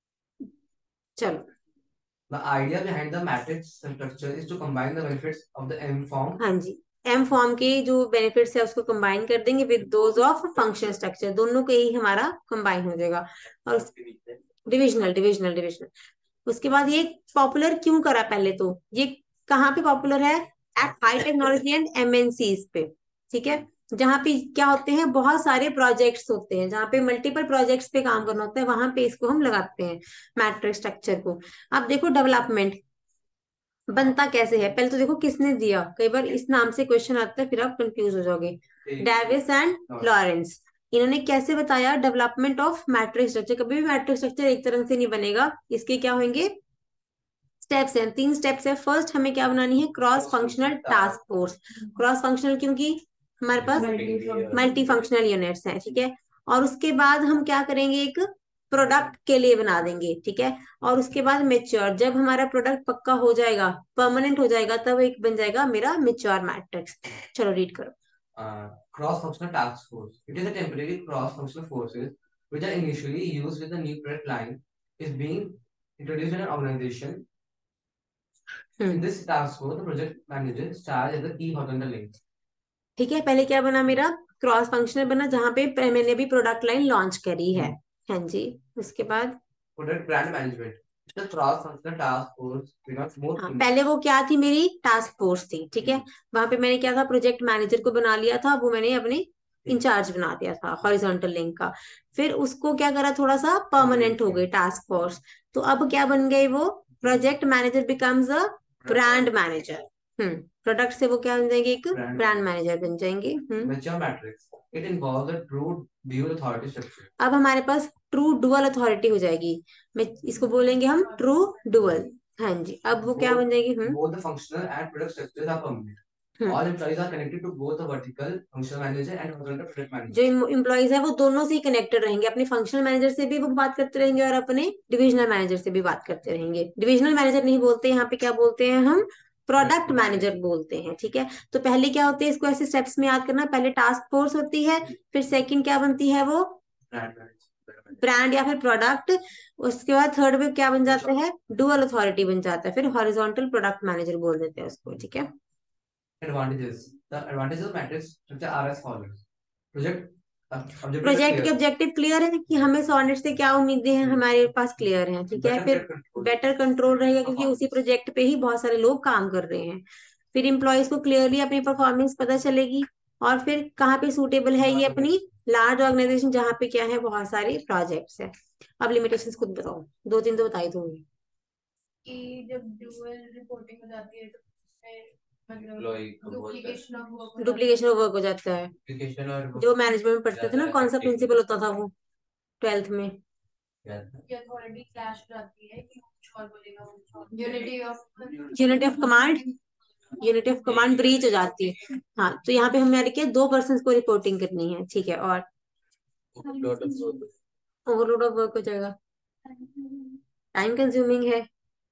चलो, The idea behind the matrix structure is to combine the benefits of the M form. हाँ जी, एम फॉर्म के जो बेनिफिट्स है उसको कंबाइन कर देंगे with those of function structure, दोनों के ही हमारा कंबाइन हो जाएगा। और डिविजनल डिविजनल डिविजनल उसके बाद ये पॉपुलर क्यों करा, पहले तो ये कहाँ पे पॉपुलर है, at high technology and MNCs पे। ठीक है, जहाँ पे क्या होते हैं, बहुत सारे प्रोजेक्ट्स होते हैं, जहाँ पे मल्टीपल प्रोजेक्ट्स पे काम करना होता है, वहां पे इसको हम लगाते हैं मैट्रिक्स स्ट्रक्चर को। अब देखो डेवलपमेंट बनता कैसे है, पहले तो देखो किसने दिया, कई बार इस नाम से क्वेश्चन आता है फिर आप कंफ्यूज हो जाओगे। डेविस एंड लॉरेंस, इन्होंने कैसे बताया डेवलपमेंट ऑफ मैट्रिक्स स्ट्रक्चर। कभी भी मैट्रिक्स स्ट्रक्चर एक तरह से नहीं बनेगा, इसके क्या होंगे, स्टेप्स हैं, तीन स्टेप्स है। फर्स्ट हमें क्या बनानी है, cross functional task force. Cross functional क्योंकि हमारे पास मल्टी फंक्शनल यूनिट्स हैं। ठीक है, और उसके बाद हम क्या करेंगे, एक प्रोडक्ट के लिए बना देंगे। ठीक है, और उसके बाद मेच्योर, जब हमारा प्रोडक्ट पक्का हो जाएगा, परमानेंट हो जाएगा, तब एक बन जाएगा मेरा मेच्योर मैट्रिक्स। चलो रीड करो। Uh, cross-functional task force. It is a temporary cross-functional forces which are initially used with the new product line, is being introduced in an organization. Hmm In this task force, the project manager starts as the key horizontal link. ठीक है, पहले क्या बना मेरा, क्रॉस फंक्शनल बना, जहां पे प- मैंने भी प्रोडक्ट लाइन लॉन्च करी है। हाँ जी, उसके बाद Product brand management. The cross-functional task force becomes more. हाँ, पहले वो क्या थी, मेरी टास्क फोर्स थी, ठीक है। वहां पे मैंने क्या था, प्रोजेक्ट मैनेजर को बना लिया था, वो मैंने अपने इंचार्ज बना दिया था हॉरिजॉन्टल लिंक का। फिर उसको क्या करा, थोड़ा सा परमानेंट हो गई टास्क फोर्स। तो अब क्या बन गई वो, project manager becomes a brand manager. Hmm product से वो क्या बन जाएंगे, एक ब्रांड मैनेजर बन जाएंगे। हम्म Venture matrix. It involves a true dual authority structure. अब हमारे पास ट्रू डुअल अथॉरिटी हो जाएगी। मैं इसको बोलेंगे हम ट्रू डुअल। हाँ जी, अब वो क्या बन जाएगी। Hmm Both the functional and product structures are permanent. Hmm All employees are connected to both the vertical functional manager and horizontal product manager. जो इम्प्लॉइज है वो दोनों से ही कनेक्टेड रहेंगे, अपने फंक्शनल मैनेजर से भी वो बात करते रहेंगे और अपने डिविजनल मैनेजर से भी बात करते रहेंगे। डिविजनल मैनेजर नहीं बोलते यहाँ पे, क्या बोलते हैं हम, प्रोडक्ट मैनेजर बोलते हैं, ठीक है। तो पहले क्या होते हैं, इसको ऐसे स्टेप्स में याद करना, पहले टास्क फोर्स होती है, फिर सेकंड क्या बनती है वो, Brand manager. ब्रांड या फिर प्रोडक्ट। उसके बाद थर्ड में क्या बन जाता है, डुअल अथॉरिटी बन जाता है, फिर हॉरिजॉन्टल प्रोडक्ट मैनेजर बोल देते हैं उसको, ठीक है। Advantages. The advantages of matrix structure are as follows. Project uh, objective project के clear. ऑब्जेक्टिव क्लियर है कि हमें सॉनेट से क्या उम्मीदें हैं, हमारे पास क्लियर है, ठीक है। Better फिर control. बेटर कंट्रोल रहेगा, क्योंकि उसी प्रोजेक्ट पे ही बहुत सारे लोग काम कर रहे हैं। फिर इम्प्लॉयज को क्लियरली अपनी परफॉर्मेंस पता चलेगी, और फिर कहाँ पे सूटेबल है ये अपनी लार्ज ऑर्गेनाइजेशन, जहाँ पे क्या है, बहुत सारे प्रोजेक्ट्स है। अब लिमिटेशंस खुद बताओ, दो तीन तो बताई दूंगी। कि जब ड्यूअल रिपोर्टिंग हो जाती है तो उसमें मतलब Employee को बहुत duplication of work duplication of work हो जाता है। application और जो मैनेजमेंट में पढ़ते थे ना, कौन सा प्रिंसिपल होता था वो ट्वेल्थ में, क्या था? की अथॉरिटी क्लैश हो जाती है कि वो कुछ और बोलेगा, वो कुछ और unity of unity of command, unity of command breach हो जाती है। हाँ, तो यहाँ पे हमने लिखा है दो पर्सन को रिपोर्टिंग करनी है, ठीक है। और Lot of work. Overload of work हो जाएगा, टाइम कंज्यूमिंग है।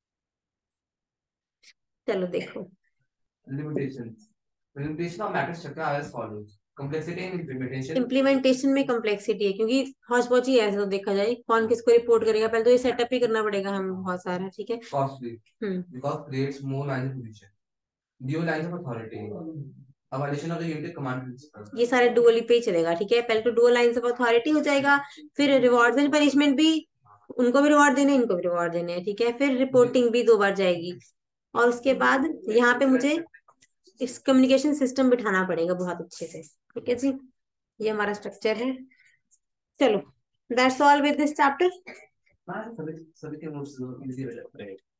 चलो देखो, Limitations. Limitation of matrix structure are as follows. Complexity in implementation. Implementation में कम्प्लेक्सिटी है, क्योंकि हौच पौच ही है ऐसा, तो देखा जाए कौन किसको रिपोर्ट करेगा, पहले तो ये सेटअप ही करना पड़ेगा हमें बहुत सारा, ठीक है। Costly. Hmm Because creates more lines of position. Dual lines of authority. A violation of the unit command principle. ये सारे डुअल पे ही चलेगा, ठीक है। पहले तो डुअल लाइंस ऑफ अथॉरिटी हो जाएगा, फिर रिवॉर्ड्स एंड पनिशमेंट भी, उनको भी रिवॉर्ड देने हैं, इनको भी रिवॉर्ड देने हैं, ठीक है। फिर रिपोर्टिंग भी दो बार जाएगी, और उसके बाद यहाँ पे मुझे इस कम्युनिकेशन सिस्टम बिठाना पड़ेगा बहुत अच्छे से, ठीक है जी। ये हमारा स्ट्रक्चर है। चलो, that's all with this chapter. हाँ, सभी सभी के नोट्स इजी हो जाते हैं।